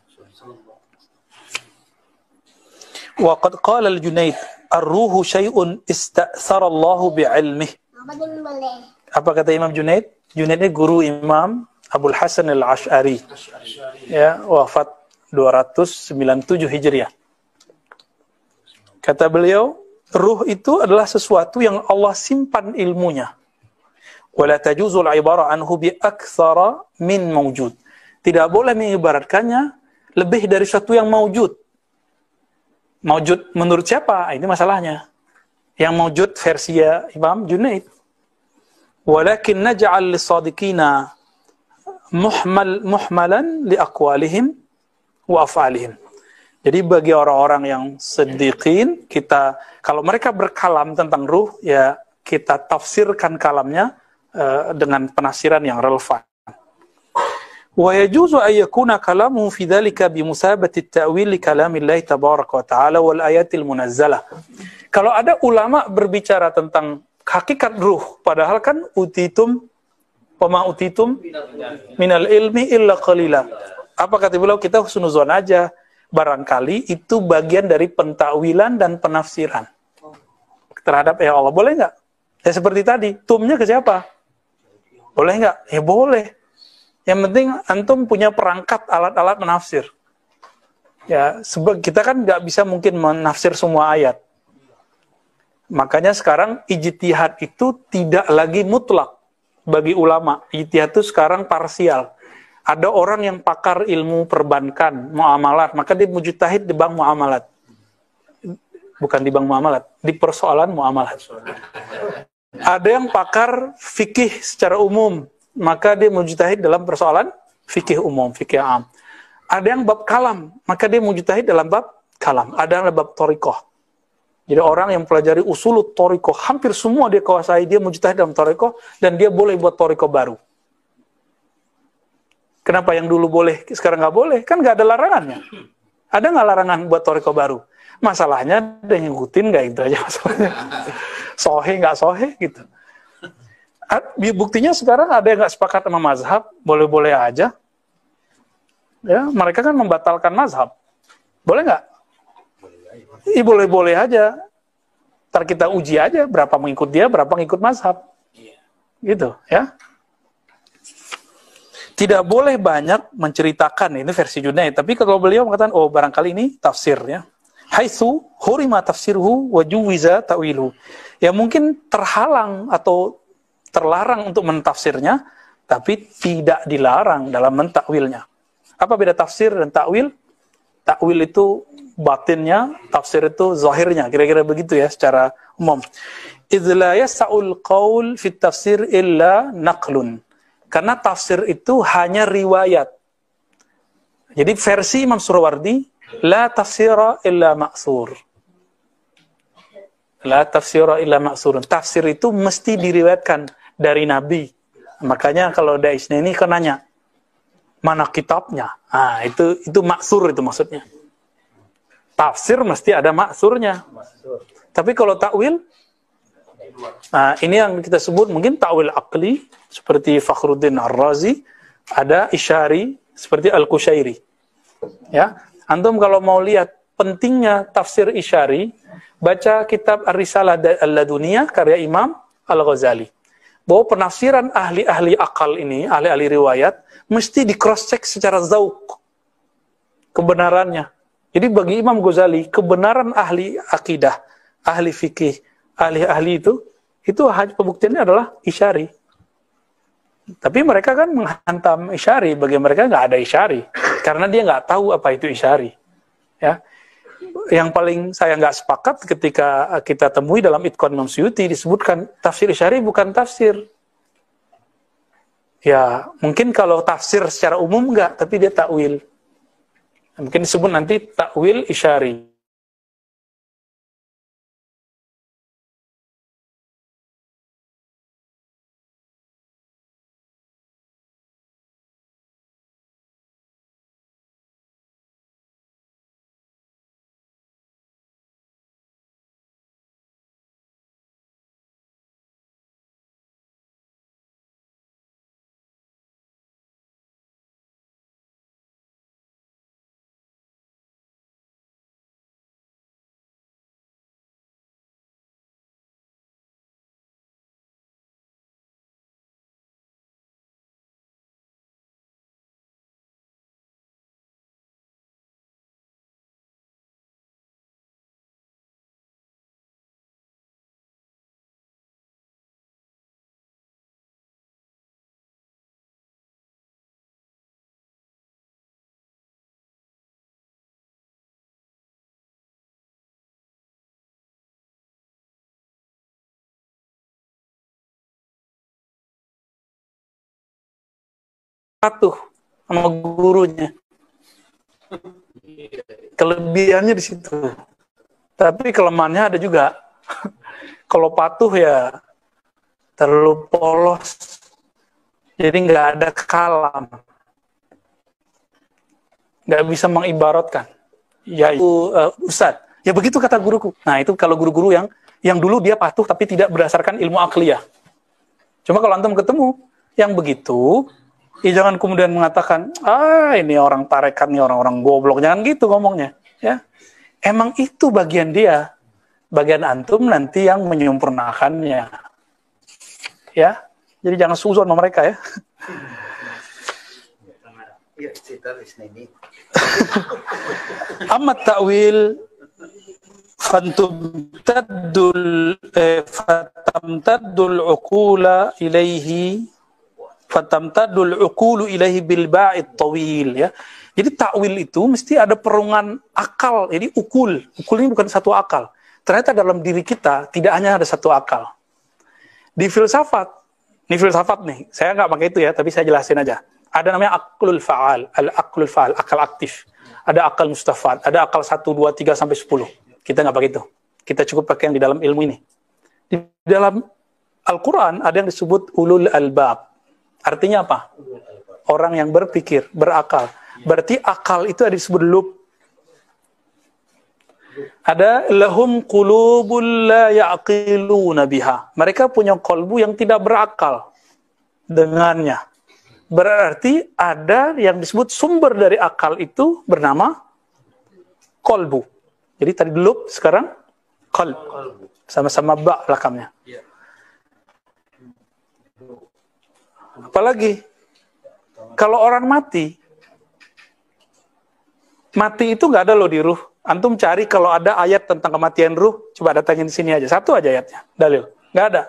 Wa qad qala al-Junayd, ar-ruhu syai'un ista'thara Allah bi'ilmih. Apa kata Imam Junayd? Junayd ini guru Imam Abul Hasan al-Ash'ari. Ya, wafat dua ratus sembilan puluh tujuh Hijriah. Kata beliau, ruh itu adalah sesuatu yang Allah simpan ilmunya. Wala tajuzul ibara anhu bi aktsara min mawjud. Tidak boleh mengibaratkannya lebih dari sesuatu yang maujud. Maujud menurut siapa? Ini masalahnya. Yang maujud versi ya Imam Junaid. Walakin naj'al lis-sadiqina muhmal muhmalan li aqwalihim wa af'alihim. Jadi bagi orang-orang yang siddiqin, kita kalau mereka berkalam tentang ruh, ya kita tafsirkan kalamnya uh, dengan penafsiran yang relevan. Wa yajuzu an yakuna kalamuhu fi dhalika bi musabati at-ta'wil li kalamillahi tabaraka wa ta'ala wal ayatil munazzalah. Kalau ada ulama berbicara tentang hakikat ruh, padahal kan utitum wa ma utitum minal ilmi illa qalila. Apa kata beliau? Kita husnuzon aja. Barangkali itu bagian dari pentakwilan dan penafsiran terhadap ya Allah. Boleh nggak? Ya seperti tadi, tumnya ke siapa? Boleh nggak? Ya boleh. Yang penting antum punya perangkat alat-alat menafsir. Ya, sebab kita kan nggak bisa mungkin menafsir semua ayat. Makanya sekarang ijtihad itu tidak lagi mutlak bagi ulama. Ijtihad itu sekarang parsial. Ada orang yang pakar ilmu perbankan, muamalat, maka dia mujtahid di bank muamalat. Bukan di bank muamalat, di persoalan muamalat. Ada yang pakar fikih secara umum, maka dia mujtahid dalam persoalan fikih umum, fikih am. Ada yang bab kalam, maka dia mujtahid dalam bab kalam. Ada yang bab thariqah. Jadi orang yang pelajari usul thariqah, hampir semua dia kuasai, dia mujtahid dalam thariqah, dan dia boleh buat thariqah baru. Kenapa yang dulu boleh, sekarang nggak boleh? Kan nggak ada larangannya. Ada nggak larangan buat thariqah baru? Masalahnya ada yang ngikutin nggak, itu aja masalahnya. Sohe nggak sohe gitu. Buktinya sekarang ada yang nggak sepakat sama mazhab, boleh-boleh aja. Ya, mereka kan membatalkan mazhab. Boleh nggak? Iya, boleh-boleh aja. Ntar kita uji aja berapa mengikut dia, berapa mengikut mazhab. Gitu, ya. Tidak boleh banyak menceritakan, ini versi Junaid. Tapi kalau beliau mengatakan, oh barangkali ini tafsirnya. Haitsu hurima tafsirhu wa juwiza ta'wilu. Ya mungkin terhalang atau terlarang untuk mentafsirnya, tapi tidak dilarang dalam mentakwilnya. Apa beda tafsir dan takwil? Takwil itu batinnya, tafsir itu zahirnya. Kira-kira begitu ya secara umum. Idz la yas'ul qaul fit tafsir illa naqlun. Karena tafsir itu hanya riwayat. Jadi versi Imam Surawardi, la tafsira illa ma'sur. La tafsira illa ma'surun. Tafsir itu mesti diriwayatkan dari Nabi. Makanya kalau ada Isnani kan nanya, mana kitabnya? Ah, itu itu maksur itu maksudnya. Tafsir mesti ada maksurnya. Tapi kalau takwil, nah, ini yang kita sebut mungkin takwil aqli seperti Fakhruddin Ar-Razi, ada isyari seperti Al-Qushairi. Ya, antum kalau mau lihat pentingnya tafsir isyari, baca kitab Ar-Risalah Al-Laduniyah karya Imam Al-Ghazali. Bahwa penafsiran ahli-ahli akal ini, ahli-ahli riwayat, mesti di cross check secara zauq kebenarannya. Jadi bagi Imam Ghazali, kebenaran ahli akidah, ahli fikih, ahli-ahli itu, itu pembuktiannya adalah isyari. Tapi mereka kan menghantam isyari, bagi mereka nggak ada isyari, karena dia nggak tahu apa itu isyari. Ya, yang paling saya nggak sepakat ketika kita temui dalam Itqan Imam Suyuti disebutkan tafsir isyari bukan tafsir. Ya, mungkin kalau tafsir secara umum nggak, tapi dia takwil. Mungkin disebut nanti takwil isyari. patuh sama gurunya. Kelebihannya di situ. Tapi kelemahannya ada juga. Kalau patuh ya terlalu polos. Jadi nggak ada kalam. Nggak bisa mengibaratkan. Ya itu uh, Ustadz. Ya begitu kata guruku. Nah itu kalau guru-guru yang yang dulu dia patuh tapi tidak berdasarkan ilmu akliyah. Cuma kalau antum ketemu yang begitu, ya jangan kemudian mengatakan, ah ini orang tarekat nih orang-orang goblok. Jangan gitu ngomongnya. Ya, emang itu bagian dia. Bagian antum nanti yang menyempurnakannya. Ya, jadi jangan suzon sama mereka ya. Amat ta'wil fantumtaddul eh, fatamtaddul uqula ilaihi fatamtaddul uqulu ilaihi bil ba'id tawil ya. Jadi takwil itu mesti ada perungan akal. Jadi ukul, ukul ini bukan satu akal. Ternyata dalam diri kita tidak hanya ada satu akal. Di filsafat, ini filsafat nih, saya nggak pakai itu ya, tapi saya jelasin aja. Ada namanya aklul fa'al, al-aklul fa'al, akal aktif. Ada akal mustafad, ada akal satu, dua, tiga, sampai sepuluh. Kita nggak pakai itu. Kita cukup pakai yang di dalam ilmu ini. Di dalam Al-Quran ada yang disebut ulul albab. Artinya apa? Orang yang berpikir, berakal. Berarti akal itu ada disebut lub. Ada lahum qulubul la ya'qiluna biha. Mereka punya kolbu yang tidak berakal dengannya. Berarti ada yang disebut sumber dari akal itu bernama kolbu. Jadi tadi lub, sekarang qalb. Sama-sama ba belakangnya. Apalagi kalau orang mati, mati itu nggak ada loh di ruh. Antum cari kalau ada ayat tentang kematian ruh, coba datangin di sini aja. Satu aja ayatnya, dalil. Nggak ada.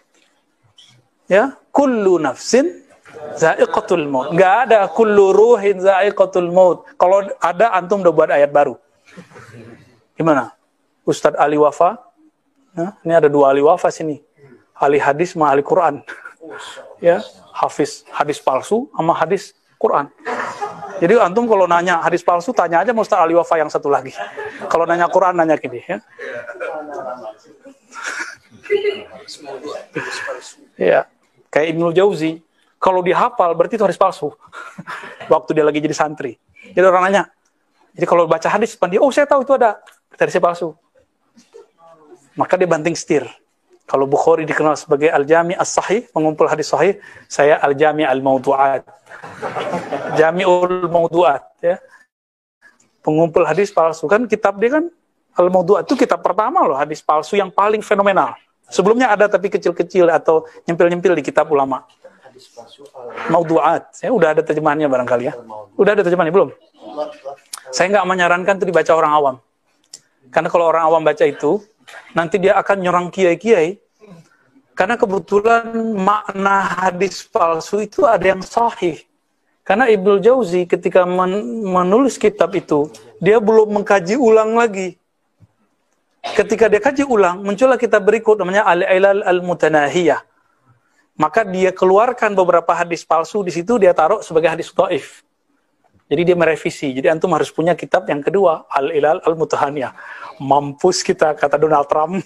Ya, kullu nafsin za'iqatul maut. Nggak ada kullu ruhin za'iqatul maut. Kalau ada, antum udah buat ayat baru. Gimana? Ustadz Ali Wafa. Nah, ini ada dua Ali Wafa sini. Ali hadis sama Ali Quran. Ya, hafiz hadis palsu sama hadis Quran. Jadi antum kalau nanya hadis palsu, tanya aja Ustaz Ali Wafa yang satu lagi. Kalau nanya Quran, nanya gini ya. Ya, kayak Ibnu Jauzi. Kalau dihafal berarti itu hadis palsu. Waktu dia lagi jadi santri. Jadi orang nanya. Jadi kalau baca hadis depan dia, oh saya tahu itu ada hadis palsu. Maka dia banting setir. Kalau Bukhari dikenal sebagai Al-Jami As-Sahih, pengumpul hadis sahih, saya Al-Jami Al-Mawdu'at. Jami'ul Mawdu'at, ya. Pengumpul hadis palsu. Kan kitab dia kan Al-Mawdu'at itu kitab pertama loh, hadis palsu yang paling fenomenal. Sebelumnya ada tapi kecil-kecil atau nyempil-nyempil di kitab ulama. Mawdu'at. Ya, udah ada terjemahannya barangkali ya. Udah ada terjemahannya belum? Saya nggak menyarankan itu dibaca orang awam. Karena kalau orang awam baca itu, nanti dia akan nyerang kiai-kiai. Karena kebetulan makna hadis palsu itu ada yang sahih. Karena Ibnu Jauzi ketika men menulis kitab itu, dia belum mengkaji ulang lagi. Ketika dia kaji ulang, muncullah kitab berikut namanya Al-Ilal Al-Mutanahiyah. Maka dia keluarkan beberapa hadis palsu di situ, dia taruh sebagai hadis dhaif. Jadi dia merevisi. Jadi antum harus punya kitab yang kedua, Al-Ilal Al-Mutahaniyah. Mampus kita, kata Donald Trump.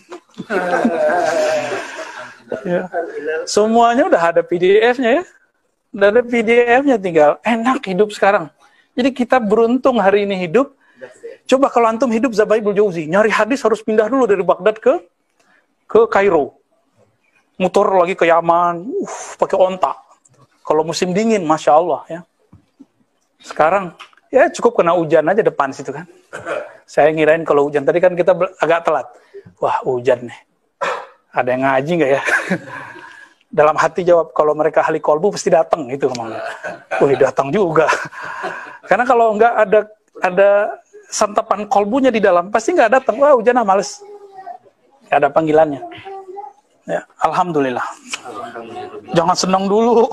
Ya. Semuanya udah ada P D F-nya ya. Udah ada P D F-nya, tinggal enak hidup sekarang. Jadi kita beruntung hari ini hidup. Coba kalau antum hidup zaman Ibnu Jauzi, nyari hadis harus pindah dulu dari Baghdad ke ke Kairo. Motor lagi ke Yaman, uh, pakai onta. Kalau musim dingin, Masya Allah ya. Sekarang, ya cukup kena hujan aja depan situ kan. Saya ngirain kalau hujan, tadi kan kita agak telat. Wah hujan nih. Ada yang ngaji nggak ya? Dalam hati jawab, kalau mereka ahli kolbu pasti datang itu ngomongnya. Wih datang juga. Karena kalau nggak ada ada santapan kolbunya di dalam, pasti nggak datang. Wah hujan ah males. Nggak ada panggilannya. Ya, Alhamdulillah. Alhamdulillah. Jangan senang dulu.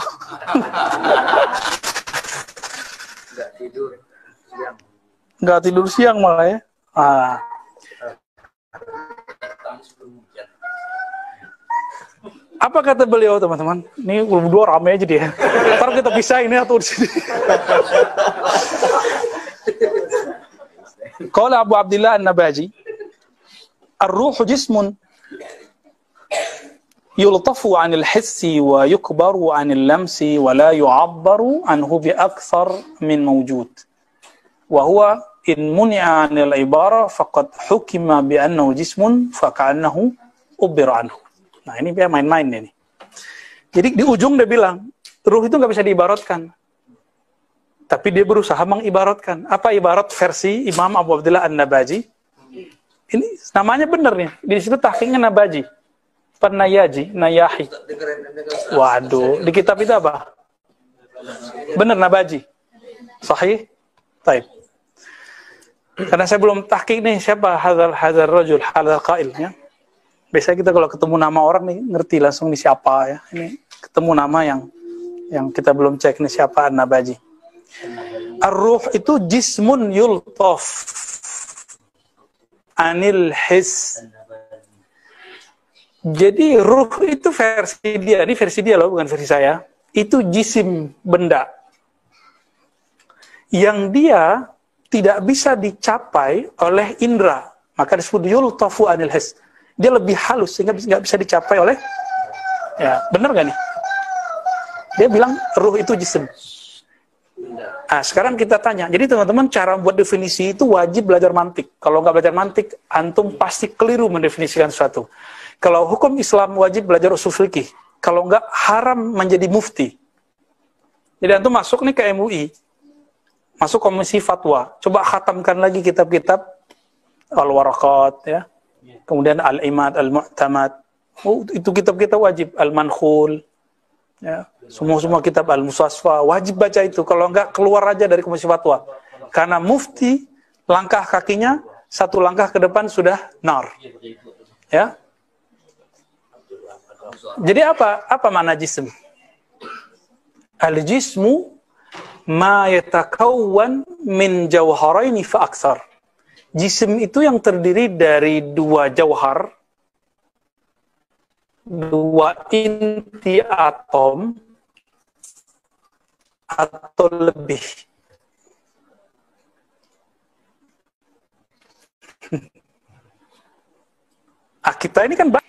Nggak tidur siang. Nggak tidur siang malah ya. Ah. Apa kata beliau teman-teman? Ini berdua rame aja dia. Ntar kita pisah ini atau di sini. Qala Abu Abdillah An-Nabaji, ar-ruhu jismun yultafu 'anil hissi wa yukbaru 'anil lamsi wa la yu'abbaru anhu bi akthar min mawjud. Wa huwa in muni'a 'anil ibara faqad hukima bi annahu jismun fa ka'annahu ubbira anhu. Nah, ini dia main-main ini. Jadi di ujung dia bilang, ruh itu nggak bisa diibaratkan. Tapi dia berusaha mengibaratkan. Apa ibarat versi Imam Abu Abdillah An-Nabaji? Ini namanya benar nih. Di situ tahqiqnya Nabaji. Penayaji, Nayahi. Waduh, di kitab itu apa? Benar Nabaji. Sahih? Taib. Karena saya belum tahqiq nih siapa hadzal hadzal rajul, hadzal qail ya. Biasanya kita kalau ketemu nama orang nih ngerti langsung nih siapa ya. Ini ketemu nama yang yang kita belum cek nih siapa An-Nabaji. Ar-ruh itu jismun yultaf anil his. Jadi ruh itu versi dia, ini versi dia loh, bukan versi saya. Itu jisim, benda yang dia tidak bisa dicapai oleh indera, maka disebut yultafu anil his. Dia lebih halus sehingga nggak bisa dicapai oleh, ya benar gak nih? Dia bilang ruh itu jisim. Nah, sekarang kita tanya. Jadi teman-teman cara buat definisi itu wajib belajar mantik. Kalau nggak belajar mantik, antum pasti keliru mendefinisikan sesuatu. Kalau hukum Islam wajib belajar usul fikih. Kalau nggak haram menjadi mufti. Jadi antum masuk nih ke M U I, masuk komisi fatwa. Coba khatamkan lagi kitab-kitab Al-Waraqat, ya. Kemudian Al-Imad, Al-Mu'tamad. Oh, itu kitab-kitab wajib. Al-Mankhul. Ya, semua-semua kitab Al-Musasfa wajib baca itu. Kalau enggak keluar aja dari komisi fatwa. Karena mufti langkah kakinya satu langkah ke depan sudah nar. Ya. Jadi apa? Apa makna jism? Al-jismu ma yatakawwan min jawharaini fa aksar. Jism itu yang terdiri dari dua jauhar, dua inti atom atau lebih. Ah, kita ini kan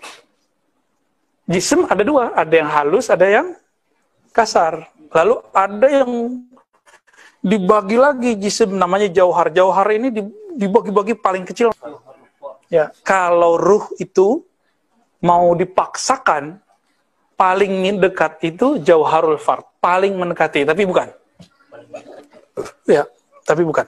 jism ada dua, ada yang halus, ada yang kasar. Lalu ada yang dibagi lagi jism namanya jauhar. Jauhar ini dibagi-bagi paling kecil. Ya, kalau ruh itu mau dipaksakan paling dekat itu jauharul fard, paling mendekati, tapi bukan. Ya, tapi bukan.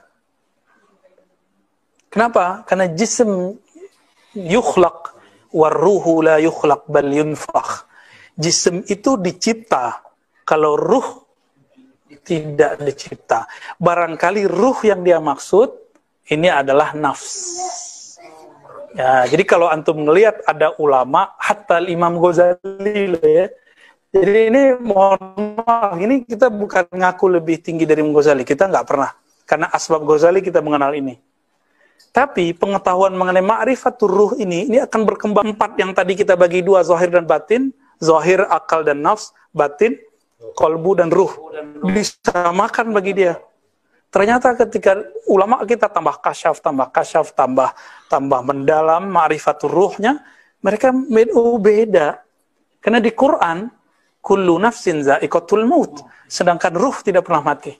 Kenapa? Karena jism yukhlaq warruhu la yukhlaq bal yunfakh. Jism itu dicipta, kalau ruh tidak dicipta. Barangkali ruh yang dia maksud ini adalah nafs. Ya, jadi kalau antum melihat ada ulama, hatta Imam Ghazali loh ya. Jadi ini mohon maaf, ini kita bukan ngaku lebih tinggi dari Imam Ghazali, kita nggak pernah. Karena asbab Ghazali kita mengenal ini. Tapi pengetahuan mengenai ma'rifatur ruh ini, ini akan berkembang empat yang tadi kita bagi dua, zahir dan batin. Zahir, akal dan nafs, batin, kolbu dan ruh. Disamakan bagi dia. Ternyata ketika ulama kita tambah kasyaf, tambah kasyaf, tambah tambah mendalam ma'rifatur ruhnya, mereka beda. Karena di Quran, kullu nafsin za'iqatul maut. Sedangkan ruh tidak pernah mati.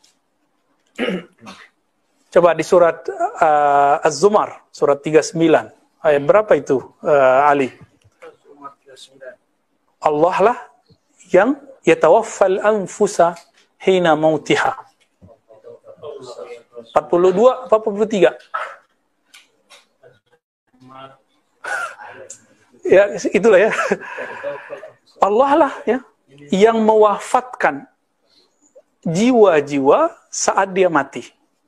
Coba di surat uh, Az-Zumar, surat tiga puluh sembilan. Ayat berapa itu, uh, Ali? Allah lah yang yatawaffal anfusa hina mautiha. empat puluh dua, empat puluh tiga. Ya, itulah ya. Allah lah ya yang mewafatkan jiwa-jiwa saat dia mati.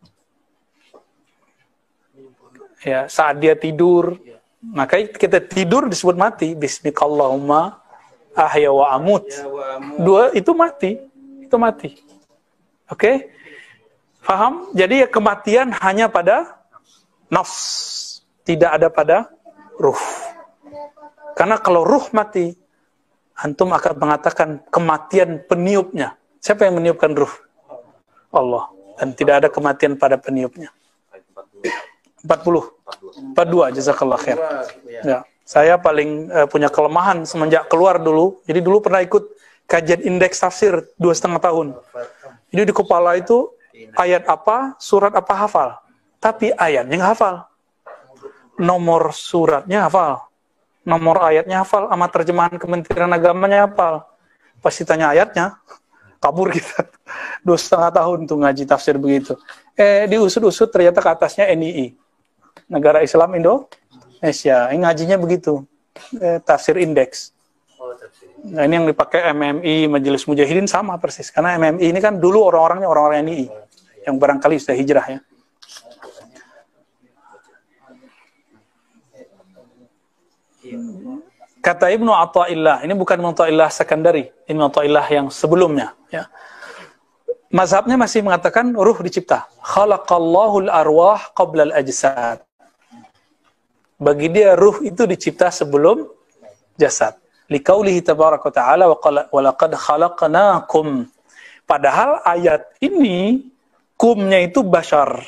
Ya, saat dia tidur, maka kita tidur disebut mati. Bismikallahumma ahya wa amut. Dua itu mati, itu mati. Oke? Okay? Faham? Jadi kematian hanya pada nafs, tidak ada pada ruh. Karena kalau ruh mati, antum akan mengatakan kematian peniupnya. Siapa yang meniupkan ruh? Allah. Dan tidak ada kematian pada peniupnya. empat puluh. empat puluh dua, jazakallah khair. Ya. Saya paling uh, punya kelemahan semenjak keluar dulu. Jadi dulu pernah ikut kajian indeks tafsir dua setengah tahun. Jadi di kepala itu ayat apa, surat apa hafal. Tapi ayatnya nggak hafal. Nomor suratnya hafal. Nomor ayatnya hafal. Sama terjemahan Kementerian Agamanya hafal. Pasti tanya ayatnya, kabur kita. Dua setengah tahun tuh ngaji tafsir begitu. Eh, diusut-usut ternyata ke atasnya N I I. Negara Islam Indonesia. Ini ngajinya begitu. Eh, tafsir indeks. Nah, ini yang dipakai M M I, Majelis Mujahidin sama persis. Karena M M I ini kan dulu orang-orangnya orang-orang N I I. Yang barangkali sudah hijrah ya. Kata Ibnu Athaillah, ini bukan Ibnu Athaillah Sakandari, Ibnu Athaillah yang sebelumnya. Ya. Mazhabnya masih mengatakan ruh dicipta. Khalaqallahul arwah qabla al-ajsad. Bagi dia ruh itu dicipta sebelum jasad. Liqaulihi tabaraka wa ta'ala wa laqad khalaqnakum. Padahal ayat ini kumnya itu bashar.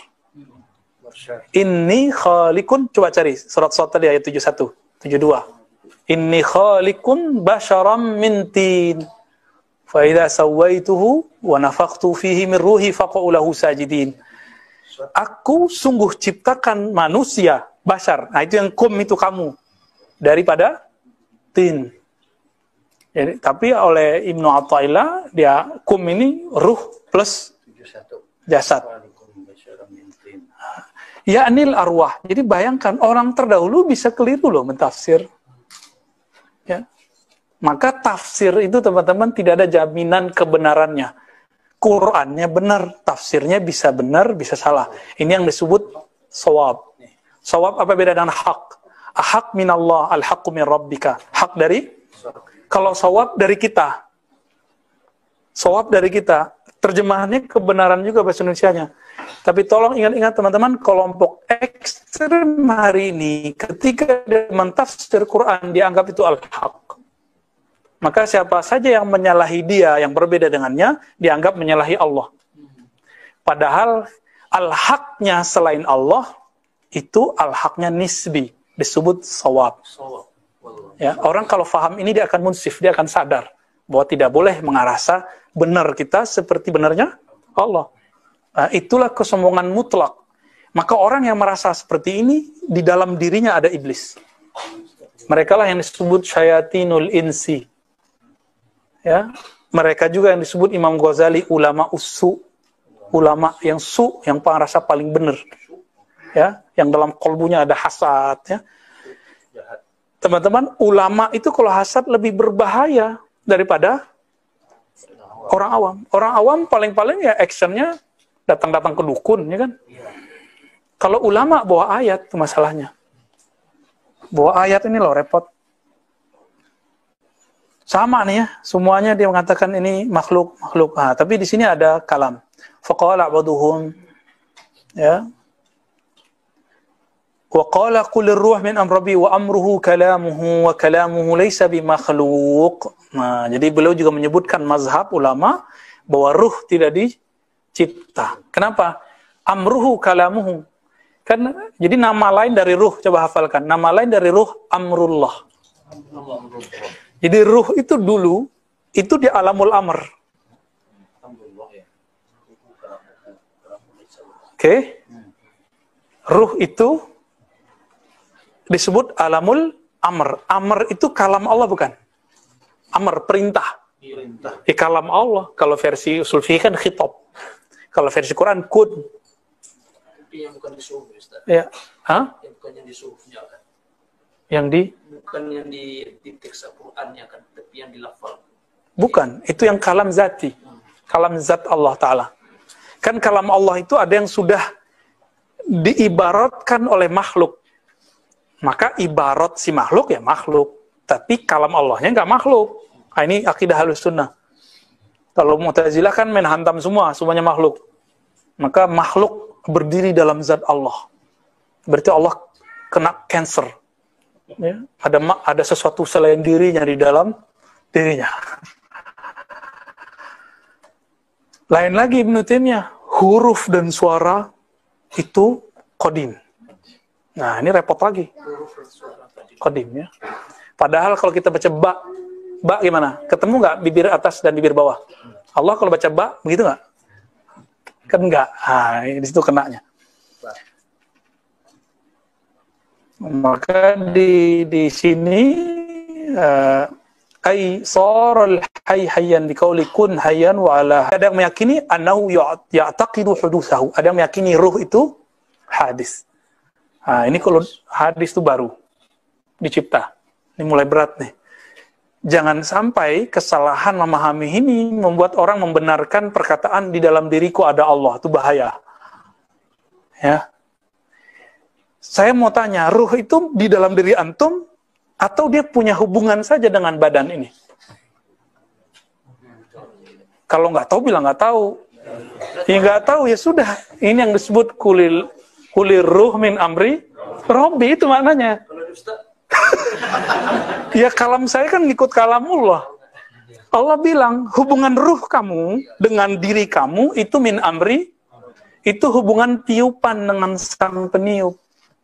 Inni khaliqun, coba cari surat-surat tadi ayat tujuh puluh satu, tujuh puluh dua. Inni khaliqun basharam min tin. Fa idza sawaituhu wa nafakhtu fihi min ruhi faqa'u lahu sajidin. Aku sungguh ciptakan manusia, bashar. Nah, itu yang kum itu kamu. Daripada tin. Jadi, tapi oleh Ibnu Athaillah, dia kum ini ruh plus jasad. Ya anil arwah. Jadi bayangkan orang terdahulu bisa keliru loh mentafsir. Ya. Maka tafsir itu teman-teman tidak ada jaminan kebenarannya. Qurannya benar, tafsirnya bisa benar, bisa salah. Ini yang disebut shawab. Shawab apa beda dengan hak? Hak minallah, al-haqqu min rabbika. Hak dari? Kalau shawab dari kita. Shawab dari kita. Terjemahannya kebenaran juga bahasa Indonesianya. Tapi tolong ingat-ingat teman-teman, kelompok ekstrem hari ini ketika dia mentafsir Quran dianggap itu al-haq. Maka siapa saja yang menyalahi dia yang berbeda dengannya dianggap menyalahi Allah. Padahal al-haqnya selain Allah itu al-haqnya nisbi, disebut shawab. Ya, orang kalau faham ini dia akan munsif, dia akan sadar bahwa tidak boleh mengarasa benar kita seperti benarnya Allah. Nah, itulah kesombongan mutlak. Maka orang yang merasa seperti ini, di dalam dirinya ada iblis. Mereka lah yang disebut syayatinul insi. Ya, mereka juga yang disebut Imam Ghazali ulama usu, ulama yang su, yang merasa paling benar. Ya, yang dalam kolbunya ada hasad. Ya. Teman-teman, ulama itu kalau hasad lebih berbahaya daripada orang awam. Orang awam paling-paling ya actionnya datang-datang ke dukun, ya kan? Kalau ulama bawa ayat, itu masalahnya. Bawa ayat ini loh, repot. Sama nih ya, semuanya dia mengatakan ini makhluk, makhluk. Nah, tapi di sini ada kalam. Faqala ba'duhum, ya. Wa qala qulir ruh min amrabi wa amruhu kalamuhu wa kalamuhu laysa bimakhluq. Nah, jadi beliau juga menyebutkan mazhab ulama bahwa ruh tidak dicipta. Kenapa? Amruhu kalamuhu. Kan jadi nama lain dari ruh, coba hafalkan. Nama lain dari ruh amrullah. Jadi ruh itu dulu itu di alamul amr. Oke. Okay. Ruh itu disebut alamul amr. Amr itu kalam Allah bukan? Amr perintah. Perintah. Di kalam Allah. Kalau versi usul fikih kan khitab. Kalau versi Quran kun. Tapi yang bukan disuruh, Ustaz. Ya. Hah? Yang bukan yang disuruhnya kan. Yang di Bukan yang di, di teks Al-Qur'annya kan, tapi yang dilafal. Bukan, itu yang kalam zati. Kalam zat Allah Ta'ala. Kan kalam Allah itu ada yang sudah diibaratkan oleh makhluk. Maka ibarat si makhluk ya makhluk. Tapi kalam Allahnya nggak makhluk. Nah, ini akidah Ahlus Sunnah. Kalau Mu'tazilah kan main hantam semua, semuanya makhluk. Maka makhluk berdiri dalam zat Allah. Berarti Allah kena cancer. Ya, ada ada sesuatu selain dirinya di dalam dirinya. Lain lagi Ibnu Taimiyah, huruf dan suara itu qadim. Nah, ini repot lagi. Qadim ya. Padahal kalau kita baca ba, ba gimana? Ketemu nggak bibir atas dan bibir bawah? Allah kalau baca ba, begitu nggak? Kan nggak. Ah, di situ kenanya. Maka di di sini uh, ai saral hayy hayyan biqauli kun hayyan wa ala. Ada yang meyakini annahu ya'taqidu hudutsahu. Ada yang meyakini ruh itu hadis. Nah, ini kalau hadis itu baru dicipta. Ini mulai berat nih. Jangan sampai kesalahan memahami ini membuat orang membenarkan perkataan di dalam diriku ada Allah. Itu bahaya. Ya. Saya mau tanya, ruh itu di dalam diri antum atau dia punya hubungan saja dengan badan ini? Kalau nggak tahu bilang nggak tahu. Ya nggak tahu ya sudah. Ini yang disebut kulil kulir ruh min amri Robbi, itu maknanya. Ya kalam saya kan ngikut kalamullah. Allah bilang hubungan ruh kamu dengan diri kamu itu min amri, itu hubungan tiupan dengan sang peniup.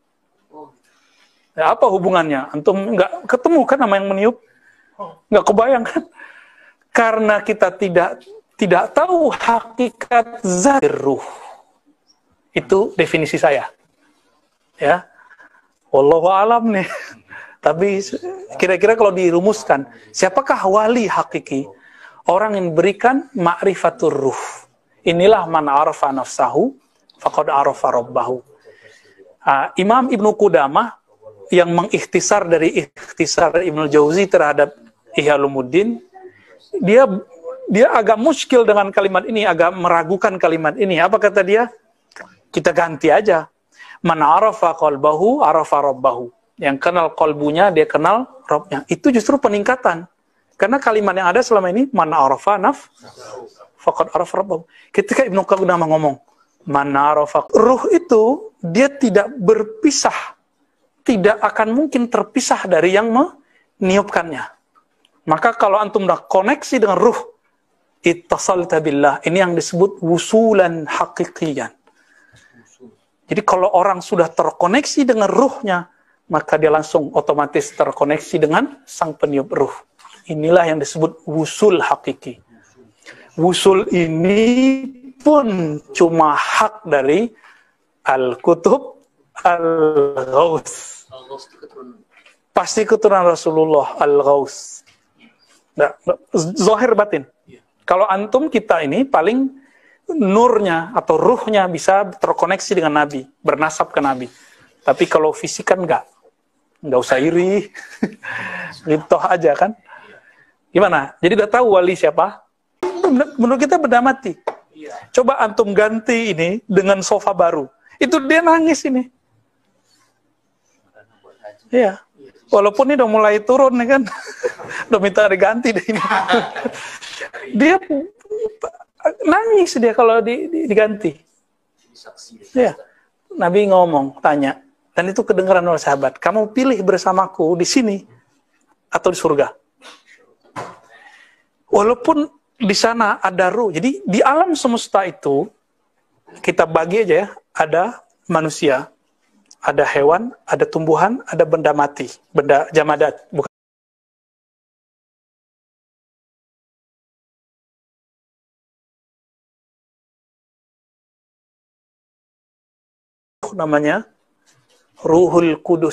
Ya, apa hubungannya? Antum nggak ketemu kan sama yang meniup? Nggak kebayang kan? Karena kita tidak tidak tahu hakikat zat ruh. Itu definisi saya. Ya. Wallahu alam nih. Tapi kira-kira kalau dirumuskan, siapakah wali hakiki? Orang yang berikan ma'rifatur ruh. Inilah man arafa nafsahu faqad arafa rabbahu. Uh, Imam Ibnu Qudamah yang mengikhtisar dari ikhtisar Ibnu Jauzi terhadap Ihya Ulumuddin, dia dia agak muskil dengan kalimat ini, agak meragukan kalimat ini. Apa kata dia? Kita ganti aja. Man arafa qalbahu arafa rabbahu. Yang kenal qalbunya, dia kenal Rabbnya. Itu justru peningkatan. Karena kalimat yang ada selama ini, man arafa naf faqad arafa rabbahu. Ketika Ibnu Qudamah ngomong, man arafa, ruh itu dia tidak berpisah, tidak akan mungkin terpisah dari yang meniupkannya. Maka kalau antum dah koneksi dengan ruh, ittasalta billah, ini yang disebut wusulan haqiqiyan. Jadi kalau orang sudah terkoneksi dengan ruhnya, maka dia langsung otomatis terkoneksi dengan sang peniup ruh. Inilah yang disebut wusul hakiki. Wusul ini pun cuma hak dari Al-Kutub Al-Ghaus. Pasti keturunan Rasulullah Al-Ghaus. Nah, zahir batin. Kalau antum kita ini paling nurnya atau ruhnya bisa terkoneksi dengan Nabi, bernasab ke Nabi. Tapi kalau fisik kan enggak. Enggak usah iri. Gitu aja kan. Gimana? Jadi udah tahu wali siapa? Menurut kita benda mati. Coba antum ganti ini dengan sofa baru. Itu dia nangis ini. Iya. Walaupun ini udah mulai turun nih kan. Udah minta diganti deh ini. Dia nangis dia kalau di, di, diganti. Iya. Nabi ngomong, tanya. Dan itu kedengaran oleh sahabat. Kamu pilih bersamaku di sini atau di surga. Walaupun di sana ada ruh. Jadi di alam semesta itu kita bagi aja ya. Ada manusia, ada hewan, ada tumbuhan, ada benda mati, benda jamadat. Bukan namanya Ruhul Kudus.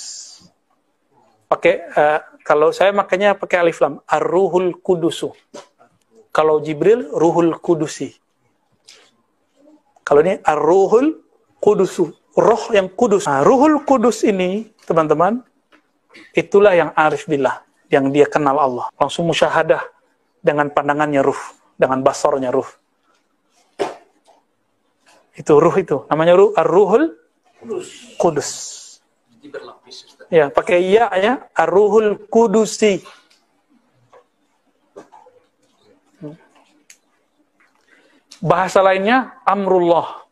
Pakai uh, kalau saya makanya pakai alif lam, Ar-Ruhul Kudusu. Kalau Jibril Ruhul Kudusi. Kalau ini Ar-Ruhul Kudusu, roh yang kudus. Nah, Ruhul Kudus ini, teman-teman, itulah yang arif billah, yang dia kenal Allah. Langsung musyahadah dengan pandangannya ruh, dengan basornya ruh. Itu ruh itu, namanya ruh Ar-Ruhul Kudus. Kudus. Jadi berlapis, Ustaz. Ya, pakai ya ya, Ar-Ruhul Kudusi. Bahasa lainnya Amrullah.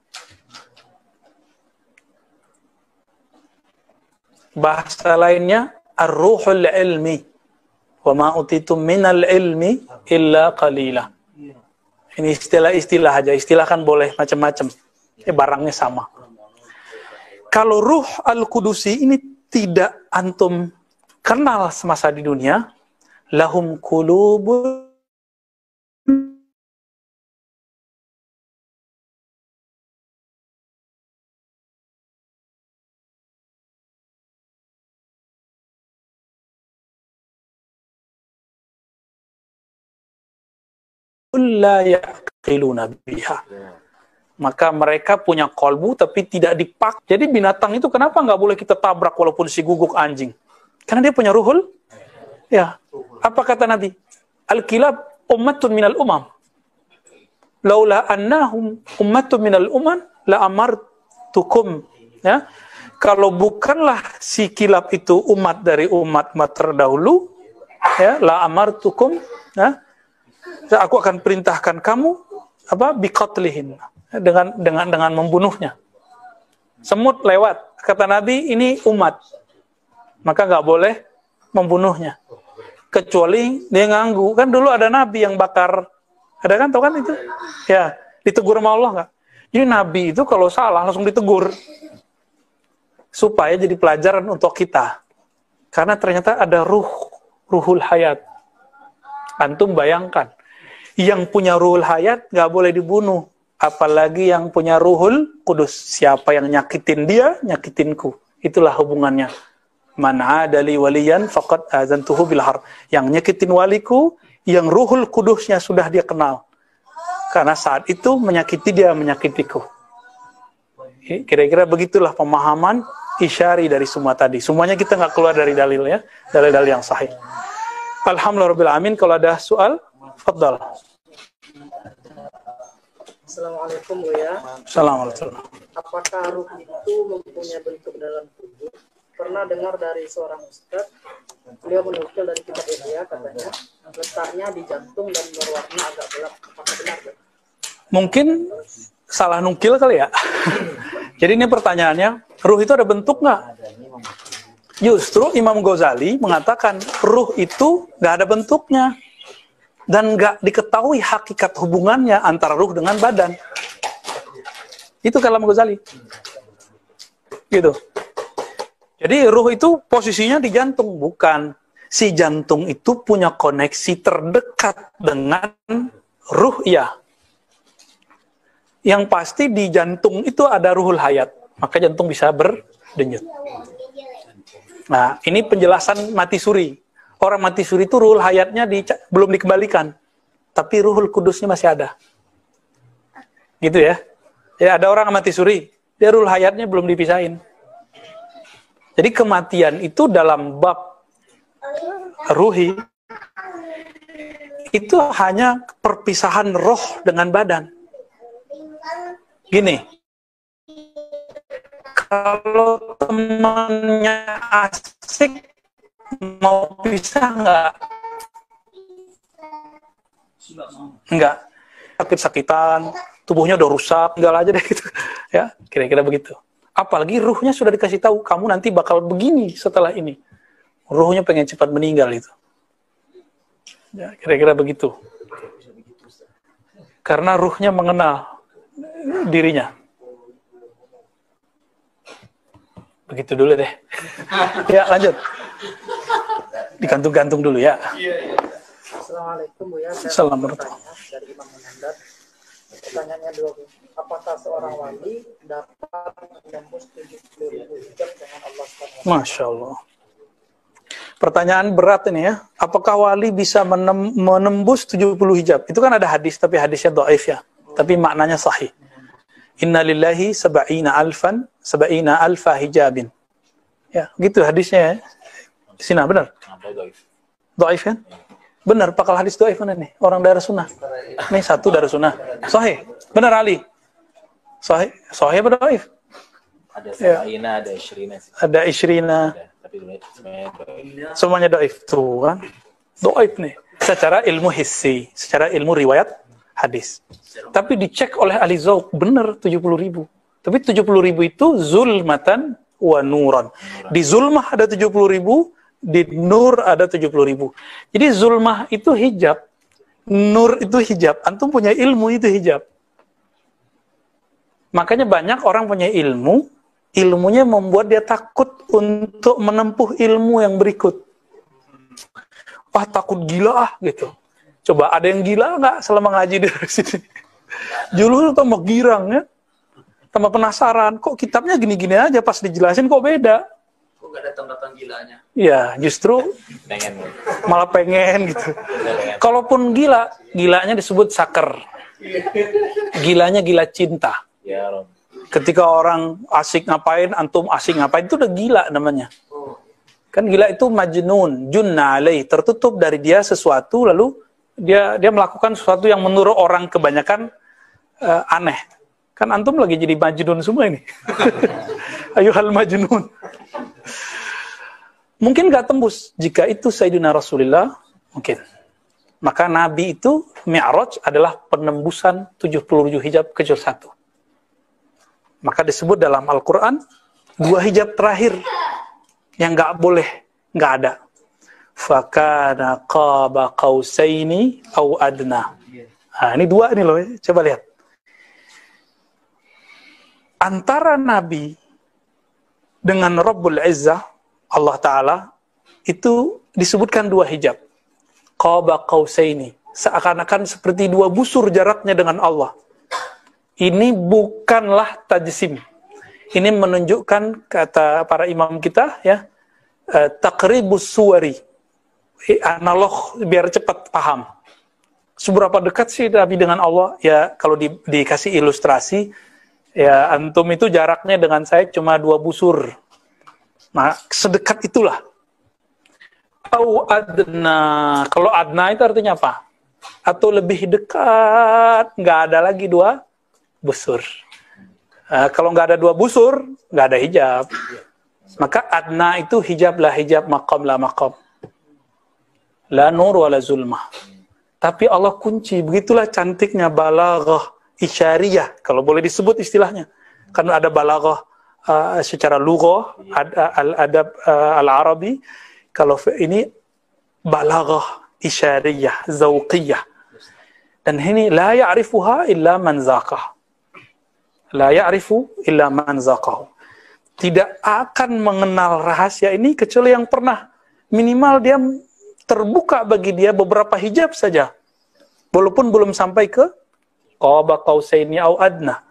Bahasa lainnya Ar-Ruhul Ilmi. Wa ma utitum minal ilmi illa qalila. Ini istilah-istilah aja. Istilah kan boleh macam-macam. Eh, barangnya sama. Kalau ruh al-Qudusi ini tidak antum kenal semasa di dunia, lahum qulubun la yaqiluna biha. Maka mereka punya kolbu tapi tidak dipak. Jadi binatang itu kenapa nggak boleh kita tabrak walaupun si guguk anjing? Karena dia punya ruhul. Ya. Apa kata Nabi? Al-kilab ummatun minal umam. Laula annahum ummatun minal umam la amartukum. Ya. Kalau bukanlah si kilab itu umat dari umat-umat terdahulu, ya, la amartukum, ya, aku akan perintahkan kamu apa biqatlihim, dengan dengan dengan membunuhnya. Semut lewat, kata Nabi, ini umat, maka nggak boleh membunuhnya, kecuali dia nganggu. Kan dulu ada Nabi yang bakar, ada kan, tau kan itu? Ya, ditegur sama Allah nggak? Jadi Nabi itu kalau salah langsung ditegur, supaya jadi pelajaran untuk kita. Karena ternyata ada ruh, ruhul hayat. Antum bayangkan, yang punya ruhul hayat nggak boleh dibunuh, apalagi yang punya ruhul kudus. Siapa yang nyakitin dia, nyakitinku. Itulah hubungannya. Man adali waliyan faqad azantuhu bil har. Yang nyakitin waliku, yang ruhul kudusnya sudah dia kenal. Karena saat itu menyakiti dia, menyakitiku. Kira-kira begitulah pemahaman isyari dari semua tadi. Semuanya kita nggak keluar dari dalil, ya, dalil-dalil yang sahih. Alhamdulillahirrahmanirrahim. Kalau ada soal, fadal. Assalamualaikum Buya. Assalamualaikum. Apakah ruh itu mempunyai bentuk dalam tubuh? Pernah dengar dari seorang ustaz, beliau menukil dari kitab Ihya, katanya letaknya di jantung dan berwarna agak gelap. Apakah benar? Mungkin salah nukil kali ya. Jadi ini pertanyaannya, ruh itu ada bentuk nggak? Justru Imam Ghazali mengatakan ruh itu nggak ada bentuknya dan nggak diketahui hakikat hubungannya antara ruh dengan badan. Itu kalam Ghazali. Gitu. Jadi ruh itu posisinya di jantung, bukan. Si jantung itu punya koneksi terdekat dengan ruh, ya. Yang pasti di jantung itu ada ruhul hayat, maka jantung bisa berdenyut. Nah, ini penjelasan mati suri. Orang mati suri itu ruhul hayatnya di, belum dikembalikan, tapi ruhul kudusnya masih ada. Gitu ya. Ya, ada orang mati suri, dia ruhul hayatnya belum dipisahin. Jadi kematian itu dalam bab ruhi itu hanya perpisahan roh dengan badan. Gini, kalau temannya asik, mau pisah nggak? Enggak. Sakit-sakitan, tubuhnya udah rusak, tinggal aja deh gitu. Ya, kira-kira begitu. Apalagi ruhnya sudah dikasih tahu, kamu nanti bakal begini setelah ini. Ruhnya pengen cepat meninggal itu. Ya, kira-kira begitu. Karena ruhnya mengenal dirinya. Begitu dulu deh. Ya, lanjut. Digantung-gantung dulu ya. Assalamualaikum Buya. Assalamualaikum. Dari Imam Munandar. Pertanyaannya dua. Apakah seorang wali dapat menembus tujuh puluh ribu hijab dengan Allah subhanahu wa taala? Masya Allah. Pertanyaan berat ini ya. Apakah wali bisa menem menembus tujuh puluh hijab? Itu kan ada hadis, tapi hadisnya dhaif ya. Tapi maknanya sahih. Inna lillahi sab'ina alfan sab'ina alfa hijabin. Ya, gitu hadisnya ya. Sina, benar? Dhaif kan? Benar, pakal hadis dhaif mana nih? Orang darah sunnah. Nih satu darah sunnah. Sahih. Benar Ali. Sahih. Sahih apa dhaif? Ada sab'ina, ada isyrina. Ada isyrina. Tapi semuanya dhaif. Semuanya dhaif tuh kan. Dhaif nih. Secara ilmu hissi, secara ilmu riwayat hadis. Tapi dicek oleh ahli zauq, benar tujuh puluh ribu. Tapi tujuh puluh ribu itu zulmatan wa nuran. Di zulmah ada tujuh puluh ribu, di nur ada tujuh puluh ribu. Jadi zulmah itu hijab. nur itu hijab. Antum punya ilmu itu hijab. Makanya banyak orang punya ilmu, ilmunya membuat dia takut untuk menempuh ilmu yang berikut. Wah, takut gila ah gitu. Coba ada yang gila nggak selama ngaji dari sini? Dulu tambah girang ya, tambah penasaran. Kok kitabnya gini-gini aja, pas dijelasin kok beda? Kok nggak ada tanda-tanda gilanya? Ya, justru pengen malah pengen gitu. Kalaupun gila, gilanya disebut saker. Gilanya gila cinta. ya Rob. Ketika orang asik ngapain, antum asik ngapain, itu udah gila namanya. Kan gila itu majnun, junna alaih, tertutup dari dia sesuatu, lalu dia dia melakukan sesuatu yang menurut orang kebanyakan uh, aneh. Kan antum lagi jadi majnun semua ini. Ayuhal majnun. Mungkin gak tembus. Jika itu Sayyidina Rasulullah, mungkin. Maka Nabi itu, Mi'raj adalah penembusan tujuh puluh tujuh hijab kecuali satu. Maka disebut dalam Al-Quran, dua hijab terakhir yang gak boleh, gak ada. Fakana qaba qausaini au adna. Nah, ini dua ini loh, coba lihat. Antara Nabi dengan Rabbul Izzah, Allah Ta'ala, itu disebutkan dua hijab. Qaba qausaini. Seakan-akan seperti dua busur jaraknya dengan Allah. Ini bukanlah tajsim. Ini menunjukkan, kata para imam kita, ya, uh, taqribus suwari. Analog, biar cepat paham. Seberapa dekat sih Nabi dengan Allah? Ya, kalau di, dikasih ilustrasi, ya, antum itu jaraknya dengan saya cuma dua busur. Nah, sedekat itulah. Au adna. Kalau adna itu artinya apa? Atau lebih dekat, nggak ada lagi dua busur. Uh, kalau nggak ada dua busur, nggak ada hijab. Maka adna itu hijab lah hijab, maqam lah maqam. La nur wa la zulmah. Tapi Allah kunci, begitulah cantiknya balaghah isyariyah, kalau boleh disebut istilahnya. Karena ada balaghah uh, secara lughah, ada al-adab uh, al-arabi. Kalau ini balaghah isyariyah, zauqiyah. Dan ini la ya'rifuha illa man zaqah. La ya'rifu illa man zaqahu. Tidak akan mengenal rahasia ini kecuali yang pernah. Minimal dia terbuka bagi dia beberapa hijab saja. Walaupun belum sampai ke qaba qausaini au adna.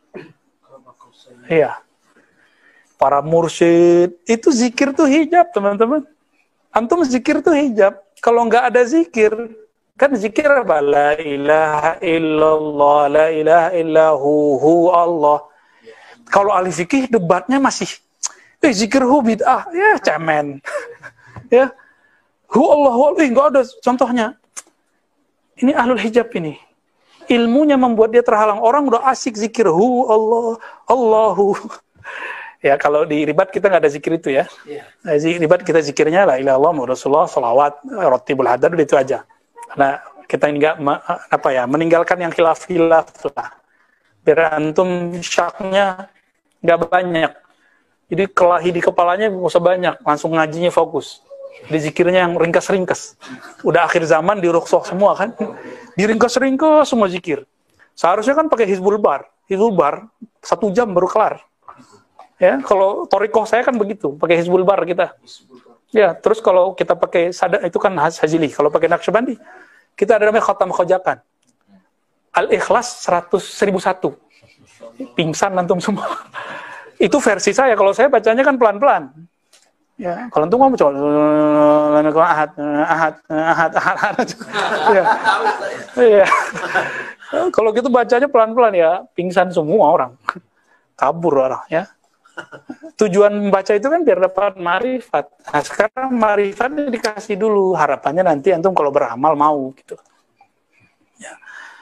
Iya. Para mursyid itu zikir tuh hijab, teman-teman. Antum zikir tuh hijab. Kalau nggak ada zikir, kan zikir apa? La ilaha illallah, la ilaha illahu, hu Allah. Kalau ahli fikih debatnya masih, eh zikir hu bid'ah, ya cemen. Ya, hu Allah, hu Allah, eh, nggak ada contohnya. Ini ahlul hijab ini. Ilmunya membuat dia terhalang. Orang udah asik zikir hu Allah, Allahu. Ya, kalau di ribat kita nggak ada zikir itu ya. Iya. Nah, di ribat kita zikirnya la ilaha illallah, Rasulullah, salawat, rotibul hadar, itu aja. Karena kita nggak apa ya, meninggalkan yang khilaf-khilaf lah. Biar antum syaknya nggak banyak. Jadi kelahi di kepalanya nggak usah banyak, langsung ngajinya fokus. Di zikirnya yang ringkas-ringkas. Udah akhir zaman di rukhsah semua kan. Di ringkas-ringkas semua zikir. Seharusnya kan pakai Hizbul Bar. Hizbul Bar satu jam baru kelar. Ya, kalau torikoh saya kan begitu, pakai Hizbul Bar kita. Ya, terus kalau kita pakai sada itu kan Hajili. Kalau pakai Naqsyabandi, kita ada namanya khatam khojakan. Al-Ikhlas seratus, seribu satu. Pingsan antum semua. Itu versi saya. Kalau saya bacanya kan pelan-pelan. Ya, kalau antum ngomong coba ahad, ahad, ahad, ahad, ahad. Ya. Ya. Kalau gitu bacanya pelan-pelan ya, pingsan semua orang. Kabur orang ya. Tujuan membaca itu kan biar dapat marifat. Nah, sekarang marifatnya dikasih dulu. Harapannya nanti antum kalau beramal mau gitu. Ya.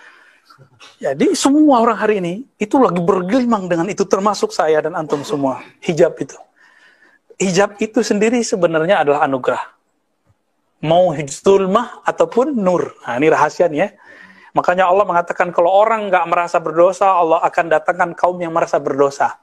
Jadi semua orang hari ini itu lagi bergelimang dengan itu, termasuk saya dan antum semua. Hijab itu. Hijab itu sendiri sebenarnya adalah anugerah. Mau zulmah ataupun nur. Nah, ini rahasia nih ya. Makanya Allah mengatakan kalau orang nggak merasa berdosa, Allah akan datangkan kaum yang merasa berdosa.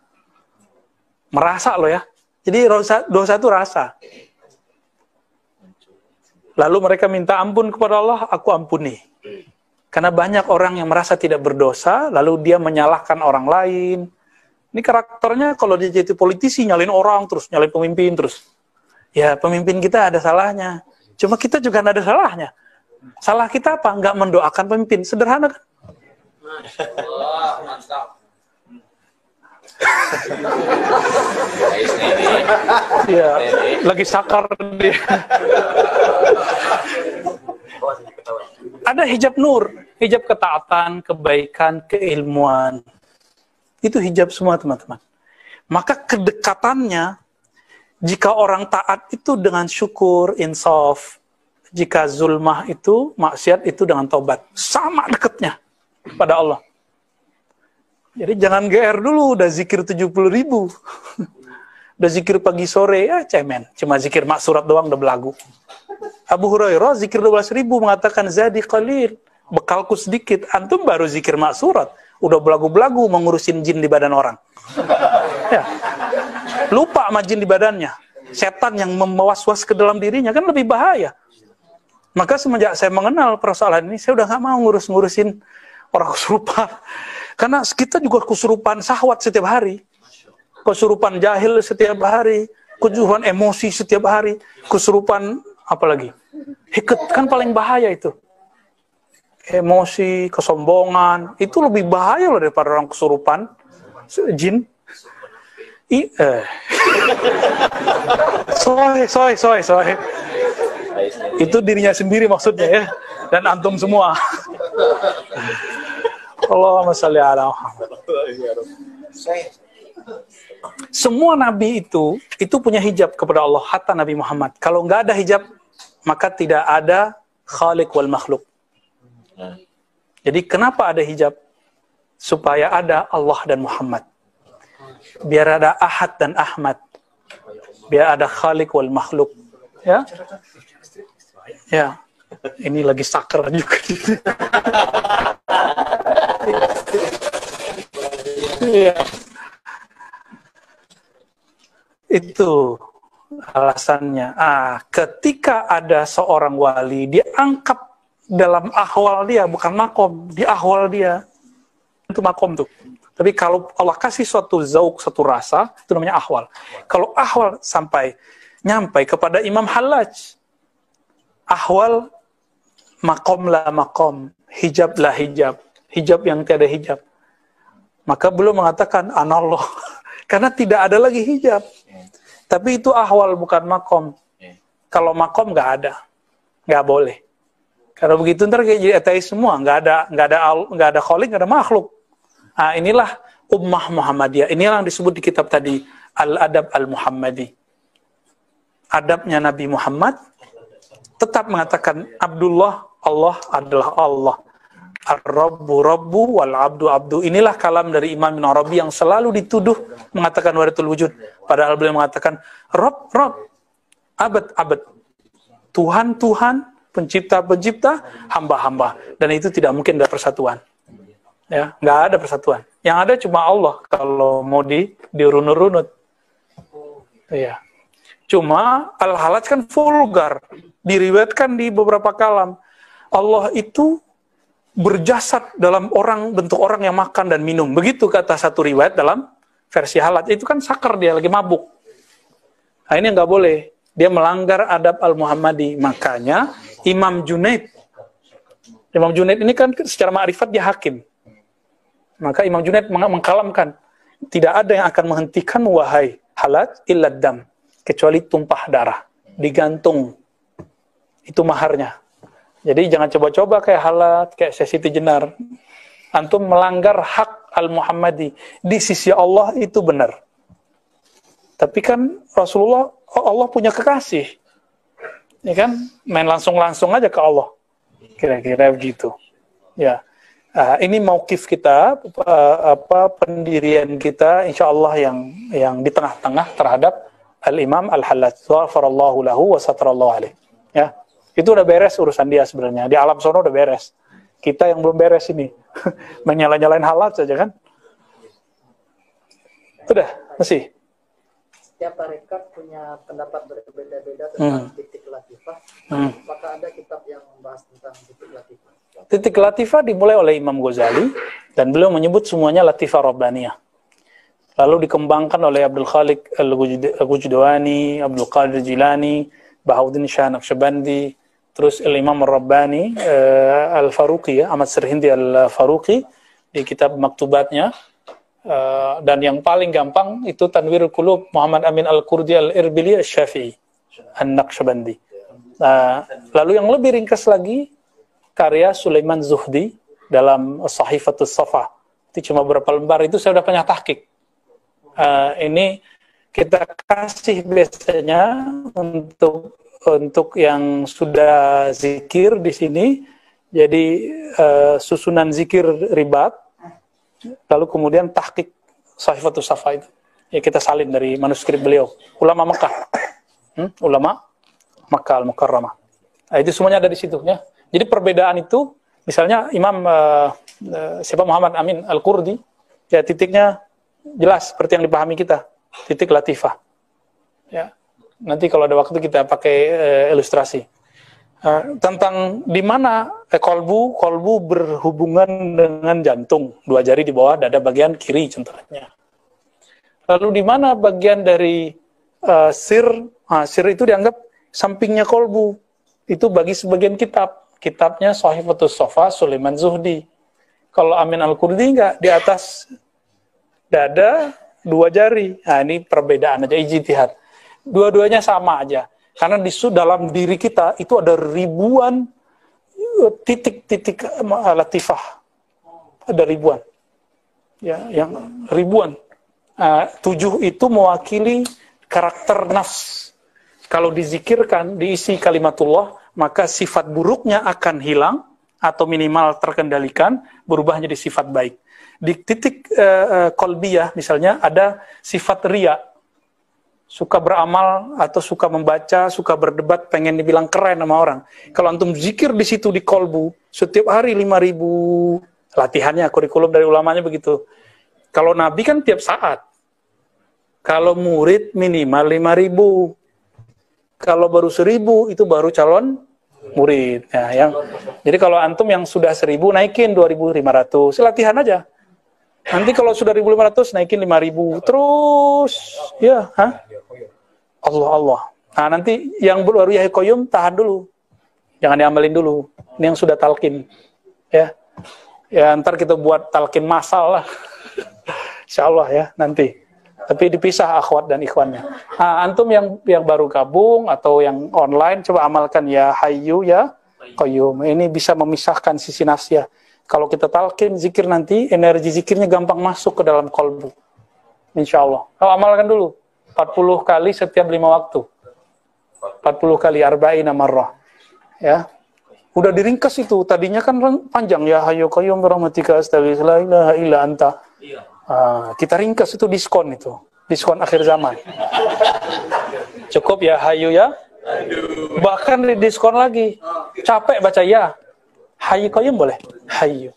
Merasa loh ya. Jadi dosa, dosa itu rasa. Lalu mereka minta ampun kepada Allah, aku ampuni. Karena banyak orang yang merasa tidak berdosa, lalu dia menyalahkan orang lain. Ini karakternya kalau dia jadi politisi, nyalin orang terus, nyalin pemimpin terus. Ya, pemimpin kita ada salahnya. Cuma kita juga ada salahnya. Salah kita apa? Nggak mendoakan pemimpin. Sederhana kan? Wah, mantap. Iya, lagi sakar dia. Ada hijab nur, hijab ketaatan, kebaikan, keilmuan. Itu hijab semua teman-teman. Maka kedekatannya, jika orang taat itu dengan syukur, insaf. Jika zulmah itu, maksiat itu dengan taubat. Sama dekatnya pada Allah. Jadi jangan G R dulu, udah zikir tujuh puluh ribu. Udah zikir pagi sore, ya cemen. Cuma zikir maksurat doang, udah belagu. Abu Hurairah zikir dua belas ribu mengatakan, Zadi qalil, bekalku sedikit. Antum baru zikir maksurat, udah belagu-belagu mengurusin jin di badan orang. Ya. Lupa sama jin di badannya. Setan yang mewas-was ke dalam dirinya, kan lebih bahaya. Maka semenjak saya mengenal persoalan ini, saya udah gak mau ngurus-ngurusin orang kesurupan. Karena kita juga kesurupan syahwat setiap hari. Kesurupan jahil setiap hari. Kesurupan emosi setiap hari. Kesurupan apalagi? Hiket, kan paling bahaya itu. Emosi, kesombongan. Itu lebih bahaya loh daripada orang kesurupan. Jin. I, eh. Soy, soy, soy, soy. Itu dirinya sendiri maksudnya ya. Dan antum semua. Allahumma shalli ala Muhammad. Semua nabi itu itu punya hijab kepada Allah, hatta Nabi Muhammad. Kalau nggak ada hijab, maka tidak ada khaliq wal makhluk. Jadi kenapa ada hijab? Supaya ada Allah dan Muhammad. Biar ada Ahad dan Ahmad. Biar ada khaliq wal makhluk. Ya? Ya. Ini lagi sakar juga. Ya. Itu alasannya. Ah, ketika ada seorang wali, diangkat dalam ahwal dia, bukan makom, di ahwal dia. Itu makom tuh. Tapi kalau Allah kasih suatu zauk, suatu rasa, itu namanya ahwal. Kalau ahwal sampai nyampai kepada Imam Hallaj, ahwal makom lah makom, hijab lah hijab, hijab yang tiada hijab. Maka belum mengatakan anallah, karena tidak ada lagi hijab. Tapi itu ahwal bukan makom. Kalau makom nggak ada, nggak boleh. Kalau begitu ntar kayak jadi ateis semua, nggak ada nggak ada nggak ada khaliq, nggak ada makhluk. Nah, inilah ummah Muhammadiyah. Inilah yang disebut di kitab tadi Al-Adab Al-Muhammadi. Adabnya Nabi Muhammad tetap mengatakan Abdullah, Allah adalah Allah. Ar-Rabbu Rabbu wal Abdu Abdu. Inilah kalam dari Imam Ibn Arabi yang selalu dituduh mengatakan wahdatul wujud. Padahal beliau mengatakan Rabb, Rabb, Abad, Abad. Tuhan, Tuhan, pencipta, pencipta, hamba-hamba. Dan itu tidak mungkin ada persatuan. Ya, nggak ada persatuan. Yang ada cuma Allah kalau mau di dirunut-runut. Iya. Cuma Al-Halaj kan vulgar. Diriwayatkan di beberapa kalam. Allah itu berjasad dalam orang, bentuk orang yang makan dan minum. Begitu kata satu riwayat dalam versi Halaj. Itu kan sakar, dia lagi mabuk. Nah, ini nggak boleh. Dia melanggar adab Al-Muhammadi. Makanya Imam Junaid. Imam Junaid ini kan secara ma'rifat dia hakim. Maka Imam Junaid meng mengkalamkan. Tidak ada yang akan menghentikan wahai Halaj illa dam. Kecuali tumpah darah. Digantung. Itu maharnya. Jadi jangan coba-coba kayak Halaj, kayak Siti Jenar. Antum melanggar hak Al-Muhammadi. Di sisi Allah itu benar. Tapi kan Rasulullah, Allah punya kekasih. Ya kan? Main langsung-langsung aja ke Allah. Kira-kira begitu. Ya. Uh, ini mauqif kita, uh, apa pendirian kita, insya Allah yang yang di tengah-tengah terhadap Al-Imam Al-Halaj. Ghafarallahu lahu wa satarallahu alaih. Ya. Itu udah beres urusan dia sebenarnya. Di alam sono udah beres. Kita yang belum beres ini. Menyala-nyalain Halaj saja kan. Udah, masih. Setiap tarekat punya pendapat berbeda-beda tentang Hmm. titik latifah. Hmm. Maka ada kitab yang membahas tentang titik latifah. titik latifah dimulai oleh Imam Ghazali dan beliau menyebut semuanya latifah rabbaniyah. Lalu dikembangkan oleh Abdul Khaliq Al-Gujdawani, Abdul Qadir Jilani, Bahauddin Shah Naqsyabandi, terus Imam Ar-Rabbani, uh, Al-Faruqi, ya, Ahmad Sirhindi Al-Faruqi di kitab maktubatnya. Uh, dan yang paling gampang itu Tanwirul Qulub Muhammad Amin Al-Qurdi Al-Irbili Al-Syafi'i An-Naqsyabandi. Uh, lalu yang lebih ringkas lagi karya Sulaiman Zuhdi dalam Sahifatus Safa. Itu cuma berapa lembar, itu saya sudah punya tahqiq. Uh, ini kita kasih biasanya untuk untuk yang sudah zikir di sini. Jadi uh, susunan zikir ribat, lalu kemudian tahqiq Sahifatus Safa itu. Ya kita salin dari manuskrip beliau. Ulama Mekah, hmm? ulama Makkah Al-Mukarramah. Nah, itu semuanya ada di situ ya. Jadi perbedaan itu, misalnya Imam uh, uh, siapa Muhammad Amin Al-Qurdi, ya titiknya jelas seperti yang dipahami kita, titik latifah. Ya, nanti kalau ada waktu kita pakai uh, ilustrasi uh, tentang di mana eh, kolbu kolbu berhubungan dengan jantung, dua jari di bawah dada bagian kiri contohnya. Lalu di mana bagian dari uh, sir, nah, sir itu dianggap sampingnya kolbu. Itu bagi sebagian kitab, kitabnya Sahifatus Safa Sulaiman Zuhdi. Kalau Amin Al-Qurdi enggak, di atas dada dua jari. Nah, ini perbedaan aja, ijtihad. Dua-duanya sama aja. Karena di dalam diri kita itu ada ribuan titik-titik latifah. Ada ribuan. Ya, yang ribuan. Uh, tujuh itu mewakili karakter nafs. Kalau dizikirkan, diisi kalimatullah, maka sifat buruknya akan hilang atau minimal terkendalikan, berubah menjadi sifat baik. Di titik uh, kolbiyah misalnya ada sifat riya, suka beramal atau suka membaca, suka berdebat, pengen dibilang keren sama orang. Kalau antum zikir di situ di kolbu setiap hari lima ribu, latihannya kurikulum dari ulamanya begitu. Kalau Nabi kan tiap saat, kalau murid minimal lima ribu, kalau baru seribu itu baru calon murid. Ya, yang jadi kalau antum yang sudah seribu naikin dua ribu lima ratus, latihan aja. Nanti kalau sudah seribu lima ratus naikin lima ribu, terus ya, hah? Allah Allah. Nah, nanti yang baru Yahya Qayyum tahan dulu. Jangan diamalin dulu. Ini yang sudah talqin. Ya. Ya, ntar kita buat talqin massal lah. Insyaallah ya, nanti. Tapi dipisah akhwat dan ikhwannya. Nah, antum yang yang baru gabung atau yang online coba amalkan ya Hayyu ya Qayyum. Ini bisa memisahkan sisi nafsiyah. Kalau kita talqin zikir nanti, energi zikirnya gampang masuk ke dalam kolbu. Insya Allah. Kalau amalkan dulu. empat puluh kali setiap lima waktu. empat puluh kali arba'ina marrah. Ya. Udah diringkas itu. Tadinya kan panjang. Ya Hayyu Qayyum birahmatika astaghfir la ilaha illa anta. Ah, kita ringkas itu diskon itu. Diskon akhir zaman. Cukup ya Hayyu ya. Bahkan di diskon lagi. Capek baca ya. Hayyu Qayyum boleh? Hayyu.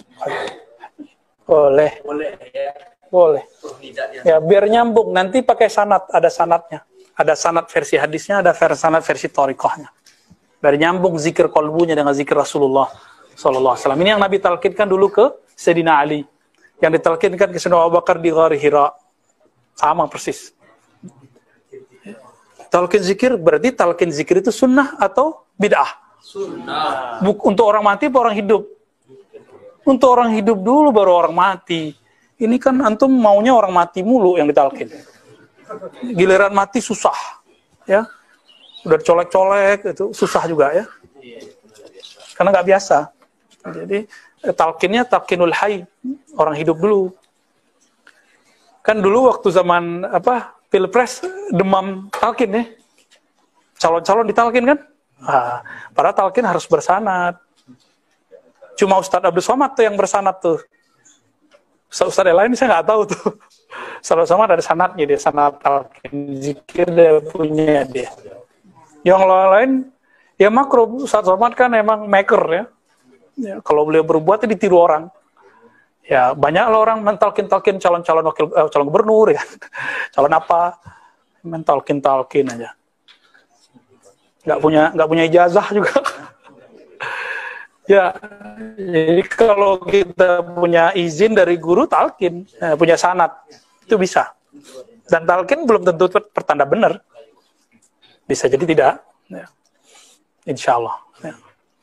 Boleh. Boleh ya. Boleh. Tidaknya. Ya, biar nyambung. Nanti pakai sanad, ada sanadnya. Ada sanad versi hadisnya, ada sanad versi thariqahnya. Biar nyambung zikir kolbunya dengan zikir Rasulullah sallallahu alaihi wasallam. Ini yang Nabi talqinkan dulu ke Sayyidina Ali. Yang ditalqinkan ke Sayyidina Abu Bakar di Ghar Hira. Sama persis. Talqin zikir berarti talqin zikir itu sunnah atau bid'ah? Sunnah. Buk, untuk orang mati atau orang hidup? Untuk orang hidup dulu baru orang mati. Ini kan antum maunya orang mati mulu yang ditalqin. Giliran mati susah, ya. Udah colek-colek itu susah juga ya. Karena nggak biasa. Jadi talqinnya talqinul hayy, orang hidup dulu. Kan dulu waktu zaman apa pilpres demam talqin ya. Calon-calon ditalqin kan? Ah, para talqin harus bersanad. Cuma Ustadz Abdul Somad tuh yang bersanad tuh. Ustadz yang lain saya nggak tahu tuh. Ustadz Abdul Somad ada sanadnya dia, sanad talqin zikir dia punya dia. Yang lain ya makro. Ustadz Somad kan emang maker ya. Ya kalau beliau berbuat ditiru orang. Ya banyak lah orang mentalkin-talkin calon-calon wakil eh, calon gubernur ya. Calon apa? Mentalkin-talkin aja. Nggak punya nggak punya ijazah juga. Ya, jadi kalau kita punya izin dari guru talqin, eh, punya sanad, itu bisa. Dan talqin belum tentu pertanda benar. Bisa jadi tidak. Ya. Insya Allah. Ya.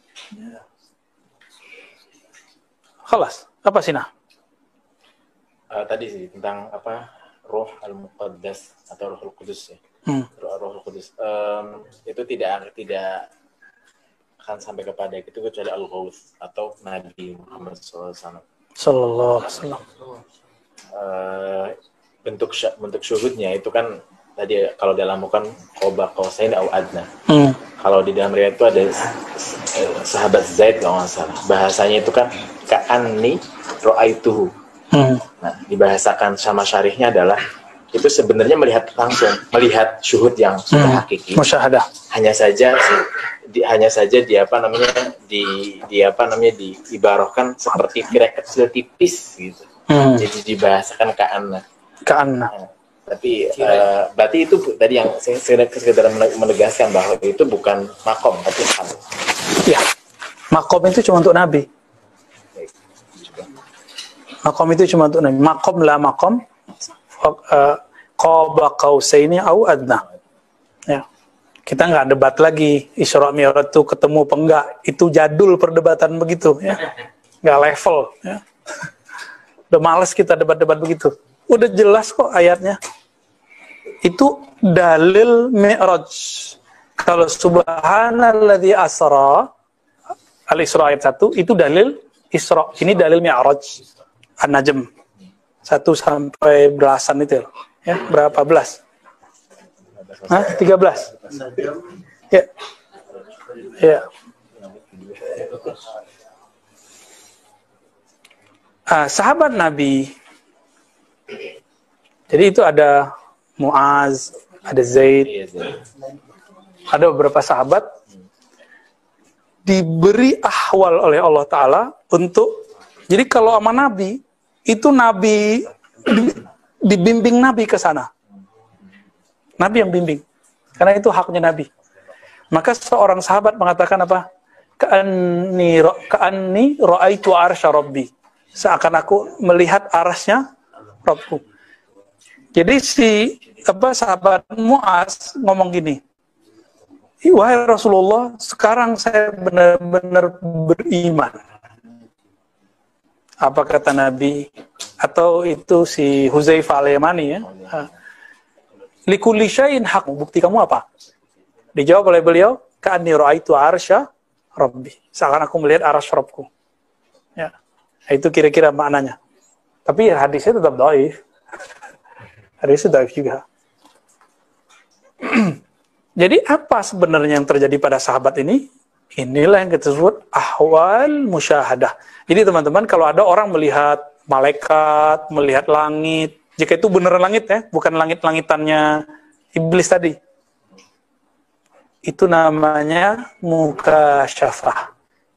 Khalas. Apa sih, nah? Uh, tadi sih tentang apa roh al-muqaddas atau rohul kudus ya. Hmm. Roh rohul kudus um, itu tidak tidak akan sampai kepada itu kecuali al-Ghaus atau Nabi Muhammad shallallahu alaihi wasallam. Sallallahu alaihi wasallam. Uh, bentuk bentuk syuhudnya itu kan tadi kalau dalam bukan qoba qausain au adna. Hmm. Kalau di dalam riwayat itu ada sahabat Zaid kalau nggak salah. Bahasanya itu kan ka'anni ra'aituhu. Hmm. Nah, dibahasakan sama syarihnya adalah itu sebenarnya melihat langsung, melihat syuhud yang sudah hmm. hakiki. Musyahadah. Hanya saja di, hanya saja di apa namanya di di apa namanya diibarahkan seperti tirai kecil tipis gitu. Hmm. Jadi dibahasakan ka'anna. Ka'anna. Nah, tapi uh, berarti itu tadi yang saya sekedar menegaskan bahwa itu bukan makom tapi hal. Ya. Makom itu cuma untuk Nabi. Makom itu cuma untuk Nabi. Makom la makom qaba qausaini au adna. Ya. Kita nggak debat lagi Isra Mi'raj itu ketemu apa enggak. Itu jadul perdebatan begitu ya. Nggak level ya. Udah males kita debat-debat begitu. Udah jelas kok ayatnya. Itu dalil Mi'raj. Kalau subhanalladzi asra Al-Isra ayat satu itu dalil Isra. Ini dalil Mi'raj. An-Najm satu sampai belasan itu ya, berapa belas? Hah? tiga belas? Ya. Ya. Ah, sahabat Nabi. Jadi itu ada Muaz, ada Zaid. Ada beberapa sahabat diberi ahwal oleh Allah Ta'ala untuk, jadi kalau sama Nabi itu Nabi dibimbing Nabi ke sana. Nabi yang bimbing. Karena itu haknya Nabi. Maka seorang sahabat mengatakan apa? Ka'anni ka'anni ra'aitu arsya rabbi. Seakan aku melihat arasnya Rabbku. Jadi si apa sahabat Muaz ngomong gini. Wahai Rasulullah, sekarang saya benar-benar beriman. Apa kata Nabi? Atau itu si Huzaifah al-Yamani ya. Likulli syai'in haq. Bukti kamu apa? Dijawab oleh beliau, ka'anni ra'aitu arsya rabbi. Seakan aku melihat arsy Rabbku. Ya. Itu kira-kira maknanya. Tapi hadisnya tetap dhaif. Hadisnya dhaif juga. Jadi apa sebenarnya yang terjadi pada sahabat ini? Inilah yang kita sebut ahwal musyahadah. Jadi teman-teman, kalau ada orang melihat malaikat, melihat langit, jika itu beneran langit ya, bukan langit-langitannya iblis tadi. Itu namanya mukasyafah.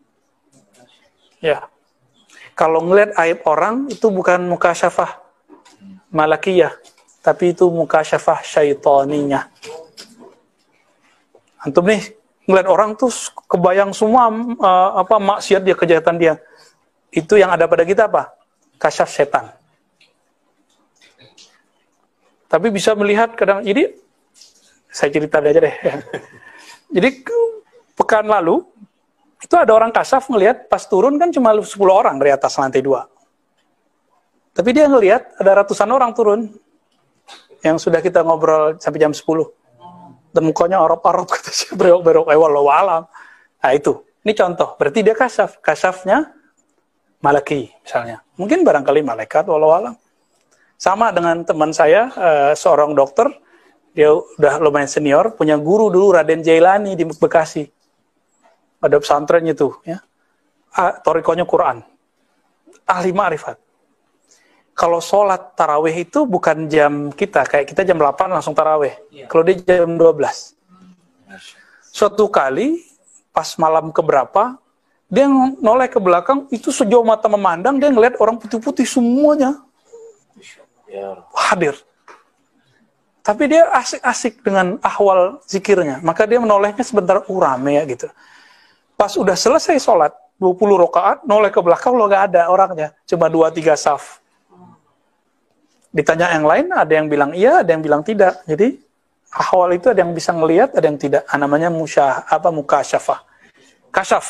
Ya. Kalau ngelihat aib orang, itu bukan mukasyafah malakiyah, tapi itu mukasyafah syaitaniyah. Antum nih, ngeliat orang tuh kebayang semua uh, apa maksiat dia, kejahatan dia. Itu yang ada pada kita apa? Kasyaf setan. Tapi bisa melihat kadang, jadi saya cerita aja deh. Ya. Jadi pekan lalu itu ada orang kasaf ngelihat pas turun kan cuma sepuluh orang dari atas lantai dua. Tapi dia ngelihat ada ratusan orang turun yang sudah kita ngobrol sampai jam sepuluh. Dan mukanya Arab-Arab kata saya, berok-berok wallahu alam. Nah itu, ini contoh. Berarti dia kasaf. Kasafnya malaki misalnya. Mungkin barangkali malaikat wallahu alam. Sama dengan teman saya, uh, seorang dokter, dia udah lumayan senior, punya guru dulu Raden Jailani di Bekasi. Ada pesantrennya tuh, ya. Ah, torikonya Quran. Ahli ma'rifat. Kalau sholat tarawih itu bukan jam kita, kayak kita jam delapan langsung tarawih. Ya. Kalau dia jam dua belas. Suatu kali, pas malam keberapa, dia noleh ke belakang, itu sejauh mata memandang, dia ngeliat orang putih-putih semuanya. Ya. Hadir. Tapi dia asik-asik dengan ahwal zikirnya. Maka dia menolehnya sebentar, uh, rame ya gitu. Pas udah selesai sholat, dua puluh rakaat, noleh ke belakang, lo nggak ada orangnya. Cuma dua tiga saf. Ditanya yang lain, ada yang bilang iya, ada yang bilang tidak. Jadi, ahwal itu ada yang bisa ngelihat, ada yang tidak. Ah, namanya musyah, apa, mukasyafah. Kasyaf.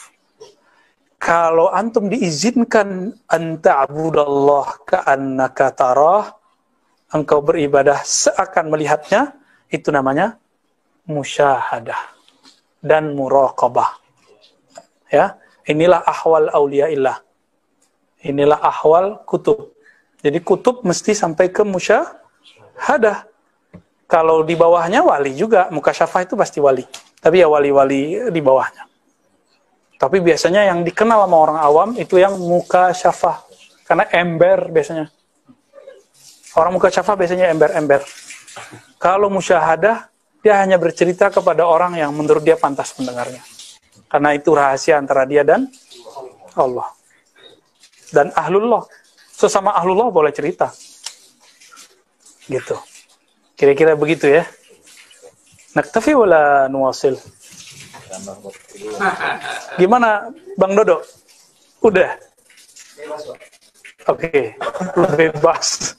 Kalau antum diizinkan anta'budallah ka'annaka tarah, engkau beribadah seakan melihatnya, itu namanya musyahadah dan muraqabah. Ya, inilah ahwal auliyaillah. Inilah ahwal kutub. Jadi kutub mesti sampai ke musyahadah. Kalau di bawahnya wali juga, mukasyafah itu pasti wali. Tapi ya wali-wali di bawahnya. Tapi biasanya yang dikenal sama orang awam itu yang mukasyafah. Karena ember biasanya. Orang mukasyafah biasanya ember-ember. Kalau musyahadah, dia hanya bercerita kepada orang yang menurut dia pantas mendengarnya. Karena itu rahasia antara dia dan Allah. Dan ahlullah. Sesama ahlullah boleh cerita. Gitu. Kira-kira begitu ya. Naktafi wala nuwasil? Gimana Bang Dodo? Udah? Oke. Okay. Bebas.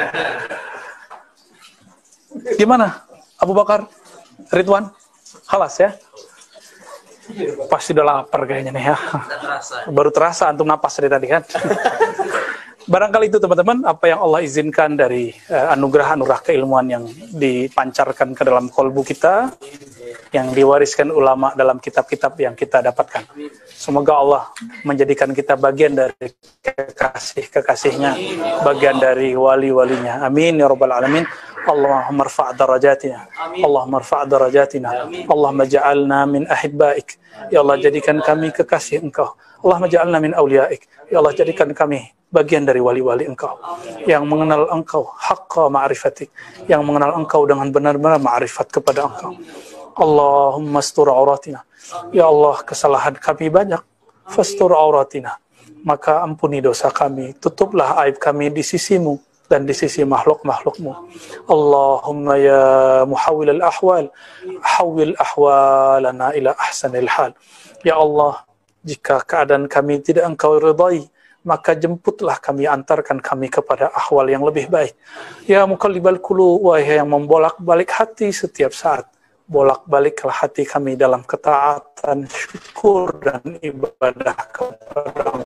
Gimana? Abu Bakar? Ridwan? Halas ya? Pasti udah lapar kayaknya nih ya. Baru terasa antum napas dari tadi kan. Barangkali itu teman-teman apa yang Allah izinkan dari uh, anugerah-anugerah keilmuan yang dipancarkan ke dalam kolbu kita, yang diwariskan ulama dalam kitab-kitab yang kita dapatkan. Semoga Allah menjadikan kita bagian dari kekasih-kekasihnya, bagian dari wali-walinya. Amin ya rabbal alamin. Allahumma rfa' darajatina. Allahumma rfa' darajatina. Allahumma ja'alna min ahibbaik. Ya Allah, jadikan kami kekasih Engkau. Allahumma ja'alna min awliyaik. Ya Allah, jadikan kami bagian dari wali-wali Engkau yang mengenal Engkau haqqa ma'rifatik, yang mengenal Engkau dengan benar-benar ma'rifat kepada Engkau. Allahumma astur auratina. Ya Allah, kesalahan kami banyak. Fastur auratina. Maka ampuni dosa kami, tutuplah aib kami di sisimu dan di sisi makhluk-makhlukmu. Allahumma ya muhawwil al-ahwal, hawwil ahwalana ila ahsanil hal. Ya Allah, jika keadaan kami tidak Engkau ridai, maka jemputlah kami, antarkan kami kepada ahwal yang lebih baik. Ya muqallibal qulub, wahai yang membolak-balik hati setiap saat, bolak-baliklah hati kami dalam ketaatan, syukur dan ibadah kepada